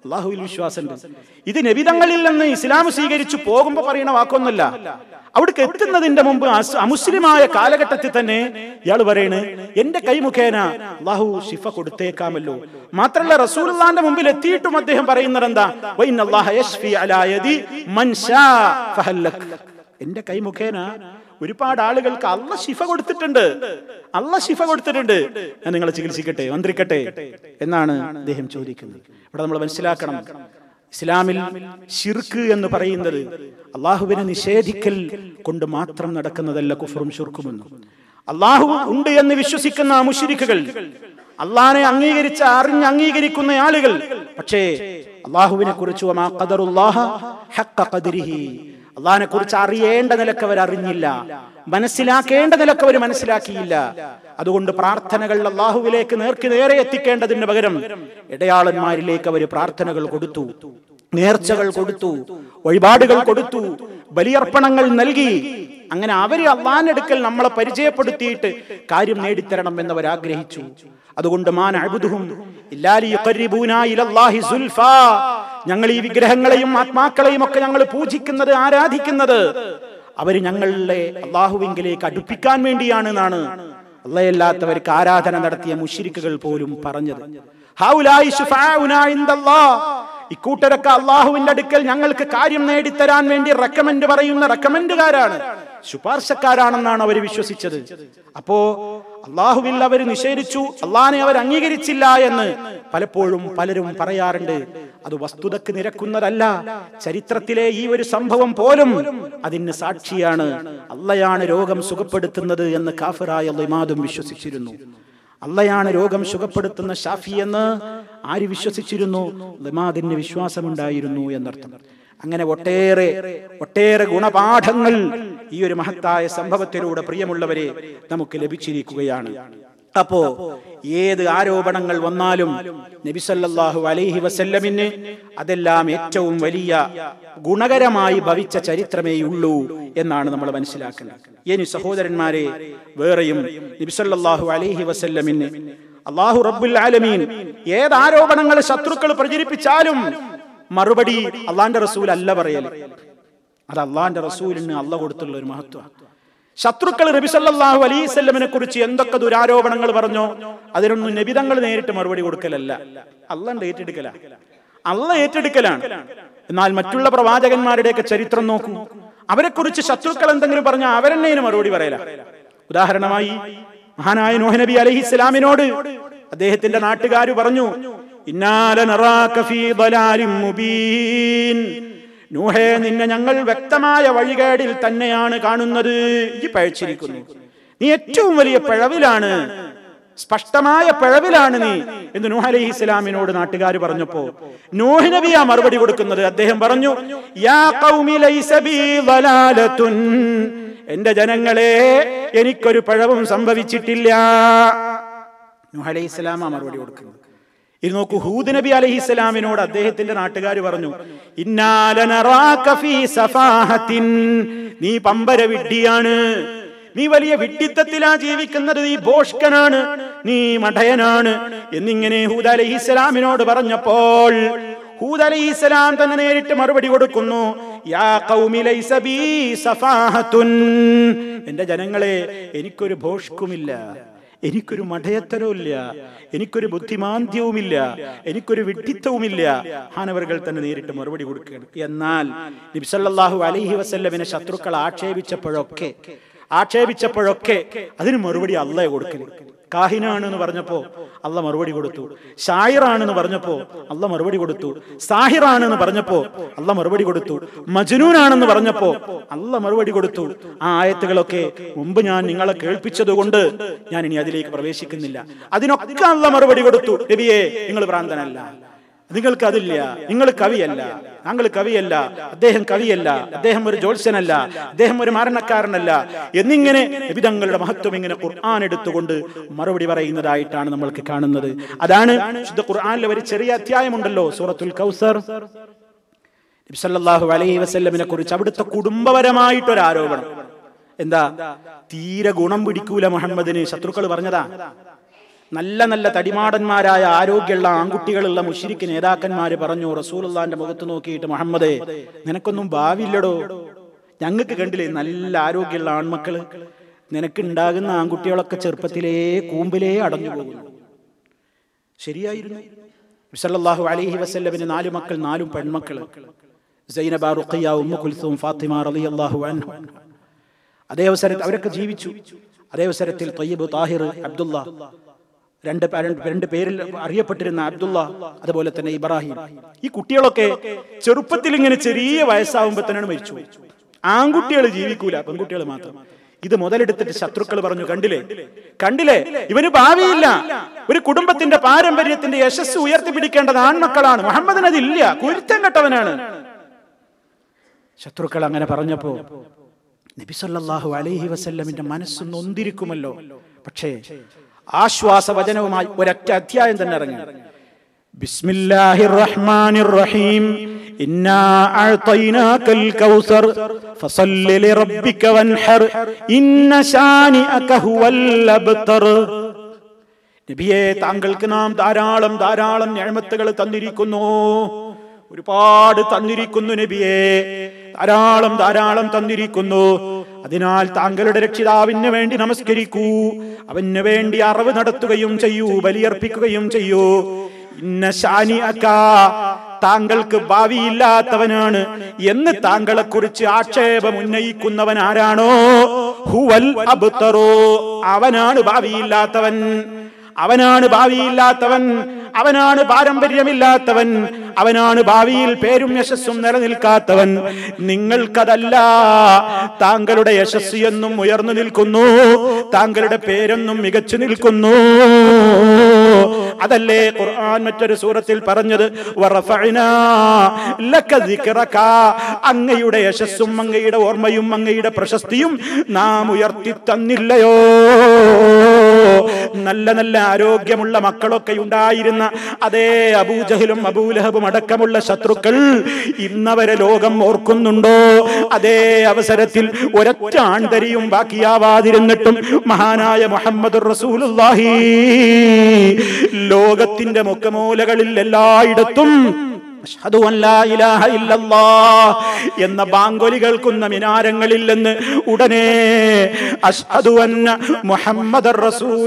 അള്ളാഹുവിൽ വിശ്വാസമുണ്ട്. ഇത് നബിതങ്ങളിൽ നിന്ന് ഇസ്ലാം സ്വീകരിച്ചു പോകുമ്പോ പറയുന്ന വാക്കൊന്നുമല്ല. അവിടേക്ക് എത്തുന്നതിന്റെ മുമ്പ് അമുസ്ലിമായ കാലഘട്ടത്തിൽ തന്നെ ഇയാൾ പറയണ് എന്റെ കൈ മുഖേന അള്ളാഹു ശിഫ കൊടുത്തേക്കാമല്ലോ. മാത്രല്ല റസൂലുള്ളാഹിന്റെ മുമ്പിൽ എത്തിയിട്ടും അദ്ദേഹം പറയുന്നത് എന്താ? വഇന്നല്ലാഹ യശ്ഫി അലാ യദി മൻ ശാ ഫഹല്ലക്. എന്റെ കൈ മുഖേന ഒരുപാട് ആളുകൾക്ക് അള്ള ശിഫ കൊടുത്തിട്ടുണ്ട്, അള്ള ശിഫ കൊടുത്തിട്ടുണ്ട്, ഞാൻ നിങ്ങളെ ചികിത്സിക്കട്ടെ, മന്ത്രിക്കട്ടെ എന്നാണ് അദ്ദേഹം ചോദിക്കുന്നത്. ഇവിടെ നമ്മൾ മനസ്സിലാക്കണം, ഇസ്ലാമിൽ ശിർക്ക് എന്ന് പറയുന്നത് അള്ളാഹുവിനെ നിഷേധിക്കൽ കൊണ്ട് മാത്രം നടക്കുന്നതല്ല കുഫറും ശിർക്കുമെന്നും. അള്ളാഹു ഉണ്ട് എന്ന് വിശ്വസിക്കുന്ന മുശ്രിക്കുകൾ, അള്ളാഹിനെ അംഗീകരിച്ച അറിഞ്ഞ് അംഗീകരിക്കുന്ന ആളുകൾ, പക്ഷേ അള്ളാഹുവിനെ കുറിച്ച് വമാ ഖദറുല്ലാഹ ഹഖ്ഖ ഖദ്രിഹി, അള്ളാഹിനെ കുറിച്ച് അറിയേണ്ട നിലക്ക് അവർ അറിഞ്ഞില്ല, മനസ്സിലാക്കേണ്ട നിലക്ക് അവർ മനസ്സിലാക്കിയില്ല. അതുകൊണ്ട് പ്രാർത്ഥനകൾ അള്ളാഹുവിലേക്ക് നേർക്ക് നേരെ എത്തിക്കേണ്ടതിന് പകരം ഇടയാളന്മാരിലേക്ക് അവർ പ്രാർത്ഥനകൾ കൊടുത്തു, നേർച്ചകൾ കൊടുത്തു, വഴിപാടുകൾ കൊടുത്തു, ബലിയർപ്പണങ്ങൾ നൽകി. അങ്ങനെ അവര് അള്ളാഹിന്റെ അടുക്കൽ നമ്മളെ പരിചയപ്പെടുത്തിയിട്ട് കാര്യം നേടിത്തരണം എന്നവർ ആഗ്രഹിച്ചു. അതുകൊണ്ട് മാൻ അഅ്ബുദുഹും ഇല്ലാ ലിയുഖർരിബൂനാ ഇലല്ലാഹി സുൽഫാ, ഞങ്ങൾ ഈ വിഗ്രഹങ്ങളെയും ആത്മാക്കളെയും ഒക്കെ ഞങ്ങൾ പൂജിക്കുന്നത്, ആരാധിക്കുന്നത് അവര് ഞങ്ങളെ അള്ളാഹുവിങ്കിലേക്ക് അടുപ്പിക്കാൻ വേണ്ടിയാണ് എന്നാണ് അല്ലാഹയല്ലാത്തവർക്ക് ആരാധന നടത്തിയ മുശ്രിക്കുകൾ പോലും പറഞ്ഞത്. ഹൗലായി ശുഫാഉനാ ഇൻദല്ലാഹ്, ഇക്കൂട്ടരൊക്കെ അള്ളാഹുവിന്റെ അടുക്കൽ ഞങ്ങൾക്ക് കാര്യം നേടിത്തരാൻ വേണ്ടി റെക്കമെൻഡ് പറയുന്ന റെക്കമെൻഡുകാരാണ്, ശുപാർശക്കാരാണെന്നാണ് അവർ വിശ്വസിച്ചത്. അപ്പോ അള്ളാഹുവിൽ അവർ നിഷേധിച്ചു, അള്ളാഹിനെ അവർ അംഗീകരിച്ചില്ല എന്ന് പലപ്പോഴും പലരും പറയാറുണ്ട്. അത് വസ്തുതക്ക് നിരക്കുന്നതല്ല. ചരിത്രത്തിലെ ഈ ഒരു സംഭവം പോലും അതിന് സാക്ഷിയാണ്. അള്ളയാണ് രോഗം സുഖപ്പെടുത്തുന്നത് എന്ന് കാഫിറായ ലിമാദും വിശ്വസിച്ചിരുന്നു. അള്ളയാണ് രോഗം സുഖപ്പെടുത്തുന്ന ഷാഫി എന്ന് ആര് വിശ്വസിച്ചിരുന്നു? ലിമാദിന് വിശ്വാസമുണ്ടായിരുന്നു എന്നർത്ഥം. അങ്ങനെ ഒട്ടേറെ ഒട്ടേറെ ഗുണപാഠങ്ങൾ ഈ ഒരു മഹത്തായ സംഭവത്തിലൂടെ പ്രിയമുള്ളവരെ നമുക്ക് ലഭിച്ചിരിക്കുകയാണ്. അപ്പോ ഏത് ആരോപണങ്ങൾ വന്നാലും നബി സല്ലല്ലാഹു അലൈഹി വസല്ലമിന് അതെല്ലാം ഏറ്റവും വലിയ ഗുണകരമായി ഭവിച്ച ചരിത്രമേയുള്ളൂ എന്നാണ് നമ്മൾ മനസ്സിലാക്കുന്നത്. ഇനി സഹോദരന്മാരെ, വേറെയും നബി സല്ലല്ലാഹു അലൈഹി വസല്ലമിന് അല്ലാഹു റബ്ബുൽ ആലമീൻ ഏത് ആരോപണങ്ങൾ ശത്രുക്കൾ പ്രചരിപ്പിച്ചാലും മറുപടി അള്ളാന്റെ റസൂൽ അല്ല പറയൽ. അത് അള്ളാന്റെ റസൂലിന് അള്ള കൊടുത്തുള്ള ഒരു മഹത്വം. ശത്രുക്കൾ നബി സല്ലല്ലാഹു അലൈഹി വസല്ലമിനെ കുറിച്ച് എന്തൊക്കെ ദുരാരോപണങ്ങൾ പറഞ്ഞോ അതിനൊന്നും നബി തങ്ങൾ നേരിട്ട് മറുപടി കൊടുക്കലല്ല, അള്ളാന്റെ ഏറ്റെടുക്കല അള്ള ഏറ്റെടുക്കലാണ്. എന്നാൽ മറ്റുള്ള പ്രവാചകന്മാരുടെയൊക്കെ ചരിത്രം നോക്കൂ, അവരെ കുറിച്ച് ശത്രുക്കൾ എന്തെങ്കിലും പറഞ്ഞാൽ അവരെന്നെ മറുപടി പറയല. ഉദാഹരണമായി മഹാനായ നൂഹ് നബി അലൈഹിസ്സലാമിനോട് അദ്ദേഹത്തിന്റെ നാട്ടുകാർ പറഞ്ഞു, ഇന്നാല നറാക ഫീ ദലാലിൻ മുബീൻ, നൂഹേ നിന്നെ ഞങ്ങൾ വ്യക്തമായ വഴികേടിൽ തന്നെയാണ് കാണുന്നത്, ഈ പഴച്ചിരിക്കുന്നു, നീ ഏറ്റവും വലിയ പിഴവിലാണ്, സ്പഷ്ടമായ പിഴവിലാണ് നീ എന്ന് നൂഹ് അലൈഹിസ്സലാമിനോട് നാട്ടുകാർ പറഞ്ഞപ്പോ നൂഹ് നബിയാ മറുപടി കൊടുക്കുന്നത്. അദ്ദേഹം പറഞ്ഞു, യാ ഖൗമി ലൈസ ബീ ദലാലത്തുൻ, എന്റെ ജനങ്ങളെ എനിക്കൊരു പിഴവും സംഭവിച്ചിട്ടില്ല. നൂഹ് അലൈഹിസ്സലാമാ മറുപടി കൊടുക്കുന്നത്. ഇത് നോക്കൂ, ഹൂദ് നബി അലൈഹിസ്സലാമിനോട് അദ്ദേഹത്തിന്റെ നാട്ടുകാർ പറഞ്ഞു, ഇന്നാ ലനറാക ഫീ സഫാഹത്തിൻ, നീ പമ്പര വിഡ്ഢിയാണ്, നീ വലിയ വിഡ്ഢിത്തത്തിലാ ജീവിക്കുന്നത്, നീ ഭോഷ്കനാണ്, നീ മഠയനാണ് എന്നിങ്ങനെ ഹൂദ് അലൈഹിസ്സലാമിനോട് പറഞ്ഞപ്പോൾ ഹൂദ് അലൈഹിസ്സലാം തന്നെ നേരിട്ട് മറുപടി കൊടുക്കുന്നു, യാ ഖൗമി ലൈസ ബീ സഫാഹത്തുൻ, എന്റെ ജനങ്ങളെ എനിക്കൊരു ഭോഷ്കുമില്ല, എനിക്കൊരു മഠയത്തരവുമില്ല, എനിക്കൊരു ബുദ്ധിമാന്ദ്യവുമില്ല, എനിക്കൊരു വിഡ്ഢിത്തവുമില്ല. ഹാനവറുകൾ തന്നെ നേരിട്ട് മറുപടി കൊടുക്കുകയാണ്. എന്നാൽ നബി സല്ലല്ലാഹു അലൈഹി വസല്ലമിനെ ശത്രുക്കൾ ആക്ഷേപിച്ചപ്പോഴൊക്കെ ആക്ഷേപിച്ചപ്പോഴൊക്കെ അതിന് മറുപടി അള്ളാഹ് കൊടുക്കല്. കാഹിനാണെന്ന് പറഞ്ഞപ്പോ അള്ള മറുപടി കൊടുത്തു, ഷായിറാണെന്ന് പറഞ്ഞപ്പോ അള്ള മറുപടി കൊടുത്തു, സാഹിറാണെന്ന് പറഞ്ഞപ്പോ അള്ള മറുപടി കൊടുത്തു, മജ്നൂനാണെന്ന് പറഞ്ഞപ്പോ അള്ള മറുപടി കൊടുത്തു. ആ ആയത്തുകളൊക്കെ മുമ്പ് ഞാൻ നിങ്ങളെ കേൾപ്പിച്ചത് കൊണ്ട് ഞാൻ ഇനി അതിലേക്ക് പ്രവേശിക്കുന്നില്ല. അതിനൊക്കെ അള്ള മറുപടി കൊടുത്തു, നബിയെ നിങ്ങൾ ഭ്രാന്തനല്ല, നിങ്ങൾക്ക് അതില്ല, നിങ്ങൾ കവിയല്ല, താങ്കൾ കവിയല്ല, അദ്ദേഹം കവിയല്ല, അദ്ദേഹം ഒരു ജ്യോത്സ്യനല്ല, അദ്ദേഹം ഒരു മരണക്കാരനല്ല എന്നിങ്ങനെ നബിതങ്ങളുടെ മഹത്വം ഇങ്ങനെ ഖുർആൻ എടുത്തുകൊണ്ട് മറുപടി പറയുന്നതായിട്ടാണ് നമ്മൾക്ക് കാണുന്നത്. അതാണ് ശുദ്ധ ഖുർആനിലെ ഒരു ചെറിയ അധ്യായമുണ്ടല്ലോ, സൂറത്തുൽ കൗസർ. നബി സല്ലല്ലാഹു അലൈഹി വസല്ലമിനെ കുറിച്ച് അവിടുത്തെ കുടുംബപരമായിട്ടൊരു ആരോപണം. എന്താ? തീരെ ഗുണം പിടിക്കൂല മുഹമ്മദിന്, ശത്രുക്കൾ പറഞ്ഞതാ. നല്ല നല്ല തടിമാടന്മാരായ ആരോഗ്യമുള്ള ആൺകുട്ടികളുള്ള മുശ്രിക്ക് നേതാക്കന്മാര് പറഞ്ഞു റസൂലുള്ളാന്റെ മുഖത്ത് നോക്കിയിട്ട്, മുഹമ്മദേ നിനക്കൊന്നും ഭാവിയില്ലടോ, ഞങ്ങൾക്ക് കണ്ടില്ലേ നല്ല ആരോഗ്യമുള്ള ആൺമക്കള്, നിനക്കുണ്ടാകുന്ന ആൺകുട്ടികളൊക്കെ ചെറുപ്പത്തിലേ കൂമ്പിലേ അടഞ്ഞു പോകുന്നു. ശരിയായിരുന്നു. സല്ലല്ലാഹു അലൈഹി വസല്ലമിന് നാലു മക്കൾ, നാലും പെൺമക്കള്, Zainab, Ruqayya, Ummu Kulsum, Fatima റളിയല്ലാഹു അൻഹു. അതേ അവസരത്തിൽ അവരൊക്കെ ജീവിച്ചു. അതേ അവസരത്തിൽ ത്വയ്യിബ്, താഹിർ, അബ്ദുള്ള, രണ്ട് രണ്ട് പേരിൽ അറിയപ്പെട്ടിരുന്ന അബ്ദുള്ള, അതുപോലെ തന്നെ ഇബ്രാഹിം. ഈ കുട്ടികളൊക്കെ ചെറുപ്പത്തിൽ ഇങ്ങനെ ചെറിയ വയസ്സാവുമ്പോ തന്നെയാണ് മരിച്ചു. ആൺകുട്ടികൾ ജീവിക്കൂല, പെൺകുട്ടികൾ മാത്രം. ഇത് മുതലെടുത്തിട്ട് ശത്രുക്കൾ പറഞ്ഞു, കണ്ടില്ലേ കണ്ടില്ലേ ഇവന് ഭാവിയില്ല, ഒരു കുടുംബത്തിന്റെ പാരമ്പര്യത്തിന്റെ യശസ് ഉയർത്തിപ്പിടിക്കേണ്ടത് ആൺമക്കളാണ്, മുഹമ്മദിന് അതില്ല, കുരുത്തം കെട്ടവനാണ്. ശത്രുക്കൾ അങ്ങനെ പറഞ്ഞപ്പോ നബി സല്ലല്ലാഹു അലൈഹി വസല്ലമിന്റെ മനസ്സ് നൊന്തിരിക്കുമല്ലോ. പക്ഷേ ആശ്വാസവചനവുമായി ഒരൊറ്റ അധ്യായം തന്നെ ഇറങ്ങി. ബിസ്മില്ലാഹിർ റഹ്മാനിർ റഹീം ഇന്നാ അഅതൈനാകൽ കൗസർ ഫസല്ലി ലിറബ്ബിക വൻഹർ ഇന്ന ശാനിഅക ഹുവൽ അബ്തർ. നബിയേ, താങ്കൾക്ക് നാം ധാരാളം ധാരാളം നിഅമത്തുകൾ തന്നിരിക്കുന്നു, ഒരുപാട് തന്നിരിക്കുന്നു നബിയേ, ധാരാളം ധാരാളം തന്നിരിക്കുന്നു. അതിനാൽ താങ്കളുടെ രക്ഷിതാവിന് വേണ്ടി നമസ്കരിക്കൂ, അവന് വേണ്ടി അറിവ് നടത്തുകയും ചെയ്യൂ, ബലിയർപ്പിക്കുകയും ചെയ്യൂ. ഇന്ന ശാനിഅക, താങ്കൾക്ക് ഭാവിയില്ലാത്തവനാണ് എന്ന് താങ്കളെ കുറിച്ച് ആക്ഷേപം ഉന്നയിക്കുന്നവൻ ആരാണോ, ഹുവൽ അബ്തറോ, അവനാണ് ഭാവിയില്ലാത്തവൻ, അവനാണ് ഭാവിയില്ലാത്തവൻ, അവനാണ് പാരമ്പര്യമില്ലാത്തവൻ, അവനാണ് ഭാവിയിൽ പേരും യശസ്സും നിലനിൽക്കാത്തവൻ. നിങ്ങൾക്കതല്ല, താങ്കളുടെ യശസ് എന്നും ഉയർന്നു നിൽക്കുന്നു, താങ്കളുടെ പേരെന്നും മികച്ചു നിൽക്കുന്നു. അതല്ലേ ഖുർആൻ മറ്റൊരു സൂറത്തിൽ പറഞ്ഞത്, വറഫഅനാ ലക ദിക്റക, അങ്ങയുടെ യശസ്സും അങ്ങയുടെ ഓർമ്മയും അങ്ങയുടെ പ്രശസ്തിയും നാം ഉയർത്തി തന്നില്ലയോ. നല്ല നല്ല ആരോഗ്യമുള്ള മക്കളൊക്കെ ഉണ്ടായിരുന്ന അതേ അബൂജഹലും അബൂലഹബും അടക്കമുള്ള ശത്രുക്കൾ ഇന്നവരെ ലോകം ഓർക്കുന്നുണ്ടോ? അതേ അവസരത്തിൽ ഒരൊറ്റ ആൺതരിയും ബാക്കിയാവാതിരുന്നിട്ടും മഹാനായ മുഹമ്മദുർ റസൂലുള്ളാഹി ലോകത്തിന്റെ മുഖമൂലകളിൽ എല്ലായിടത്തും അഷ്ഹദു അൻ ലാ ഇലാഹ ഇല്ലല്ലാഹ് എന്ന ബാങ്കൊലി കേൾക്കുന്ന മിനാരങ്ങളിൽ നിന്ന് ഉടനെ അഷ്ഹദു അന്ന മുഹമ്മദർ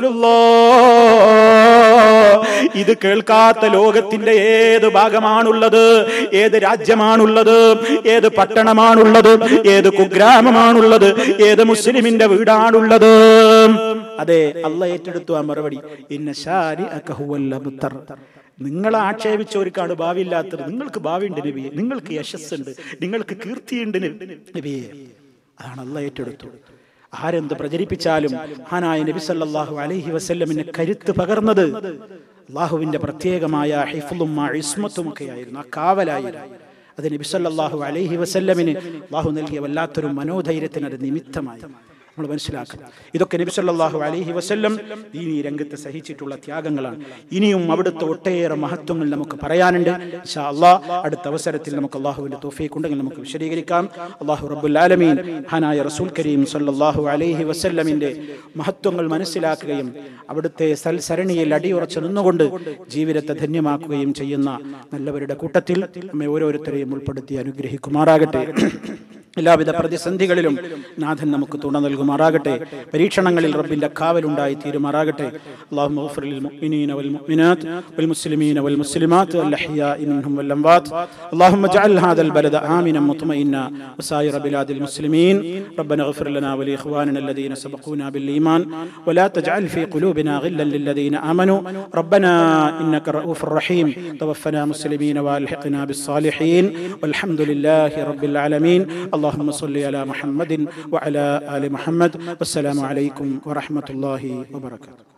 റസൂലുള്ളാഹ്, ഇത് കേൾക്കാത്ത ലോകത്തിന്റെ ഏത് ഭാഗമാണുള്ളത്, ഏത് രാജ്യമാണുള്ളത്, ഏത് പട്ടണമാണുള്ളത്, ഏത് കുഗ്രാമമാണുള്ളത്, ഏത് മുസ്ലിമിന്റെ വീടാണുള്ളത്? അതെ, അല്ലാഹ് ഏറ്റെടുത്തു ആ മറുപടി, ഇന്ന ശാനിഅക ഹുവൽ അബ്തർ. നിങ്ങളെ ആക്ഷേപിച്ചവർക്കാണ് ഭാവിയില്ലാത്തത്, നിങ്ങൾക്ക് ഭാവിയുണ്ട് നബിയെ, നിങ്ങൾക്ക് യശസ്സുണ്ട്, നിങ്ങൾക്ക് കീർത്തിയുണ്ട് നബിയെ. അതാണ് അല്ലാഹ് ഏറ്റെടുത്തു. ആരെന്ത് പ്രചരിപ്പിച്ചാലും മഹാനായ നബി സല്ലല്ലാഹു അലൈഹി വസല്ലമിന് കരുത്ത് പകർന്നത് അല്ലാഹുവിന്റെ പ്രത്യേകമായ ഹിഫ്ളും ഇസ്മത്തും ഒക്കെയായിരുന്നു, ആ കാവലായിരുന്നു. അത് നബി സല്ലല്ലാഹു അലൈഹി വസല്ലമിന് അല്ലാഹു നൽകിയ വല്ലാത്തൊരു മനോധൈര്യത്തിന് അത് നിമിത്തമായി. നമ്മൾ മനസ്സിലാക്കണം, ഇതൊക്കെ നബി സല്ലല്ലാഹു അലൈഹി വസല്ലം ദീനീ രംഗത്ത് സഹിച്ചിട്ടുള്ള ത്യാഗങ്ങളാണ്. ഇനിയും അവിടുത്തെ ഒട്ടേറെ മഹത്വങ്ങൾ നമുക്ക് പറയാനുണ്ട്. ഇൻഷാ അല്ലാഹ് അടുത്ത അവസരത്തിൽ നമുക്ക് അല്ലാഹുവിന്റെ തൗഫീഖ് ഉണ്ടെങ്കിൽ നമുക്ക് വിശദീകരിക്കാം. അല്ലാഹു റബ്ബുൽ ആലമീൻ മഹാനായ റസൂൽ കരീം സല്ലല്ലാഹു അലൈഹി വസല്ലമിന്റെ മഹത്വങ്ങൾ മനസ്സിലാക്കുകയും അവിടുത്തെ സൽസരണിയിൽ അടിയുറച്ചു നിന്നുകൊണ്ട് ജീവിതത്തെ ധന്യമാക്കുകയും ചെയ്യുന്ന നല്ലവരുടെ കൂട്ടത്തിൽ നമ്മെ ഓരോരുത്തരെയും ഉൾപ്പെടുത്തി അനുഗ്രഹിക്കുമാറാകട്ടെ. എല്ലാവിധ പ്രതിസന്ധികളിലും നാഥൻ നമുക്ക് തുണ നൽകുമാറാകട്ടെ. പരീക്ഷണങ്ങളിൽ റബ്ബിന്റെ കാവലുണ്ടായി തീരുമാറാകട്ടെ. അല്ലാഹുമ്മ ഗ്ഫിർ ലിൽ മുഅ്മിനീന വൽ മുഅ്മിനാത്ത് വൽ മുസ്ലിമീന വൽ മുസ്ലിമാത്ത് വൽ അഹ്യാഇ മിൻഹും വൽ അംവാത്ത്. അല്ലാഹുമ്മ ജഅൽ ഹാദൽ ബലദ ആമിനൻ മുത്മഇന്ന വസായിറ ബിലാദിൽ മുസ്ലിമീൻ. റബ്ബന ഗ്ഫിർ ലനാ വ ലിഇഖ്വാനിന അല്ലദീന സബഖൂനാ ബിൽ ഈമാൻ വലാ തജ്അൽ ഫീ ഖുലൂബിനാ ഗില്ലൻ ലില്ലദീന ആമനൂ റബ്ബനാ ഇന്നക റഊഫുർ റഹീം. തവഫനാ മുസ്ലിമീന വഅൽഹിഖ്നാ ബിസ്സാലിഹീൻ വൽഹംദുലില്ലാഹി റബ്ബിൽ ആലമീൻ. اللهم صل على محمد وعلى آل محمد والسلام عليكم ورحمة الله وبركاته.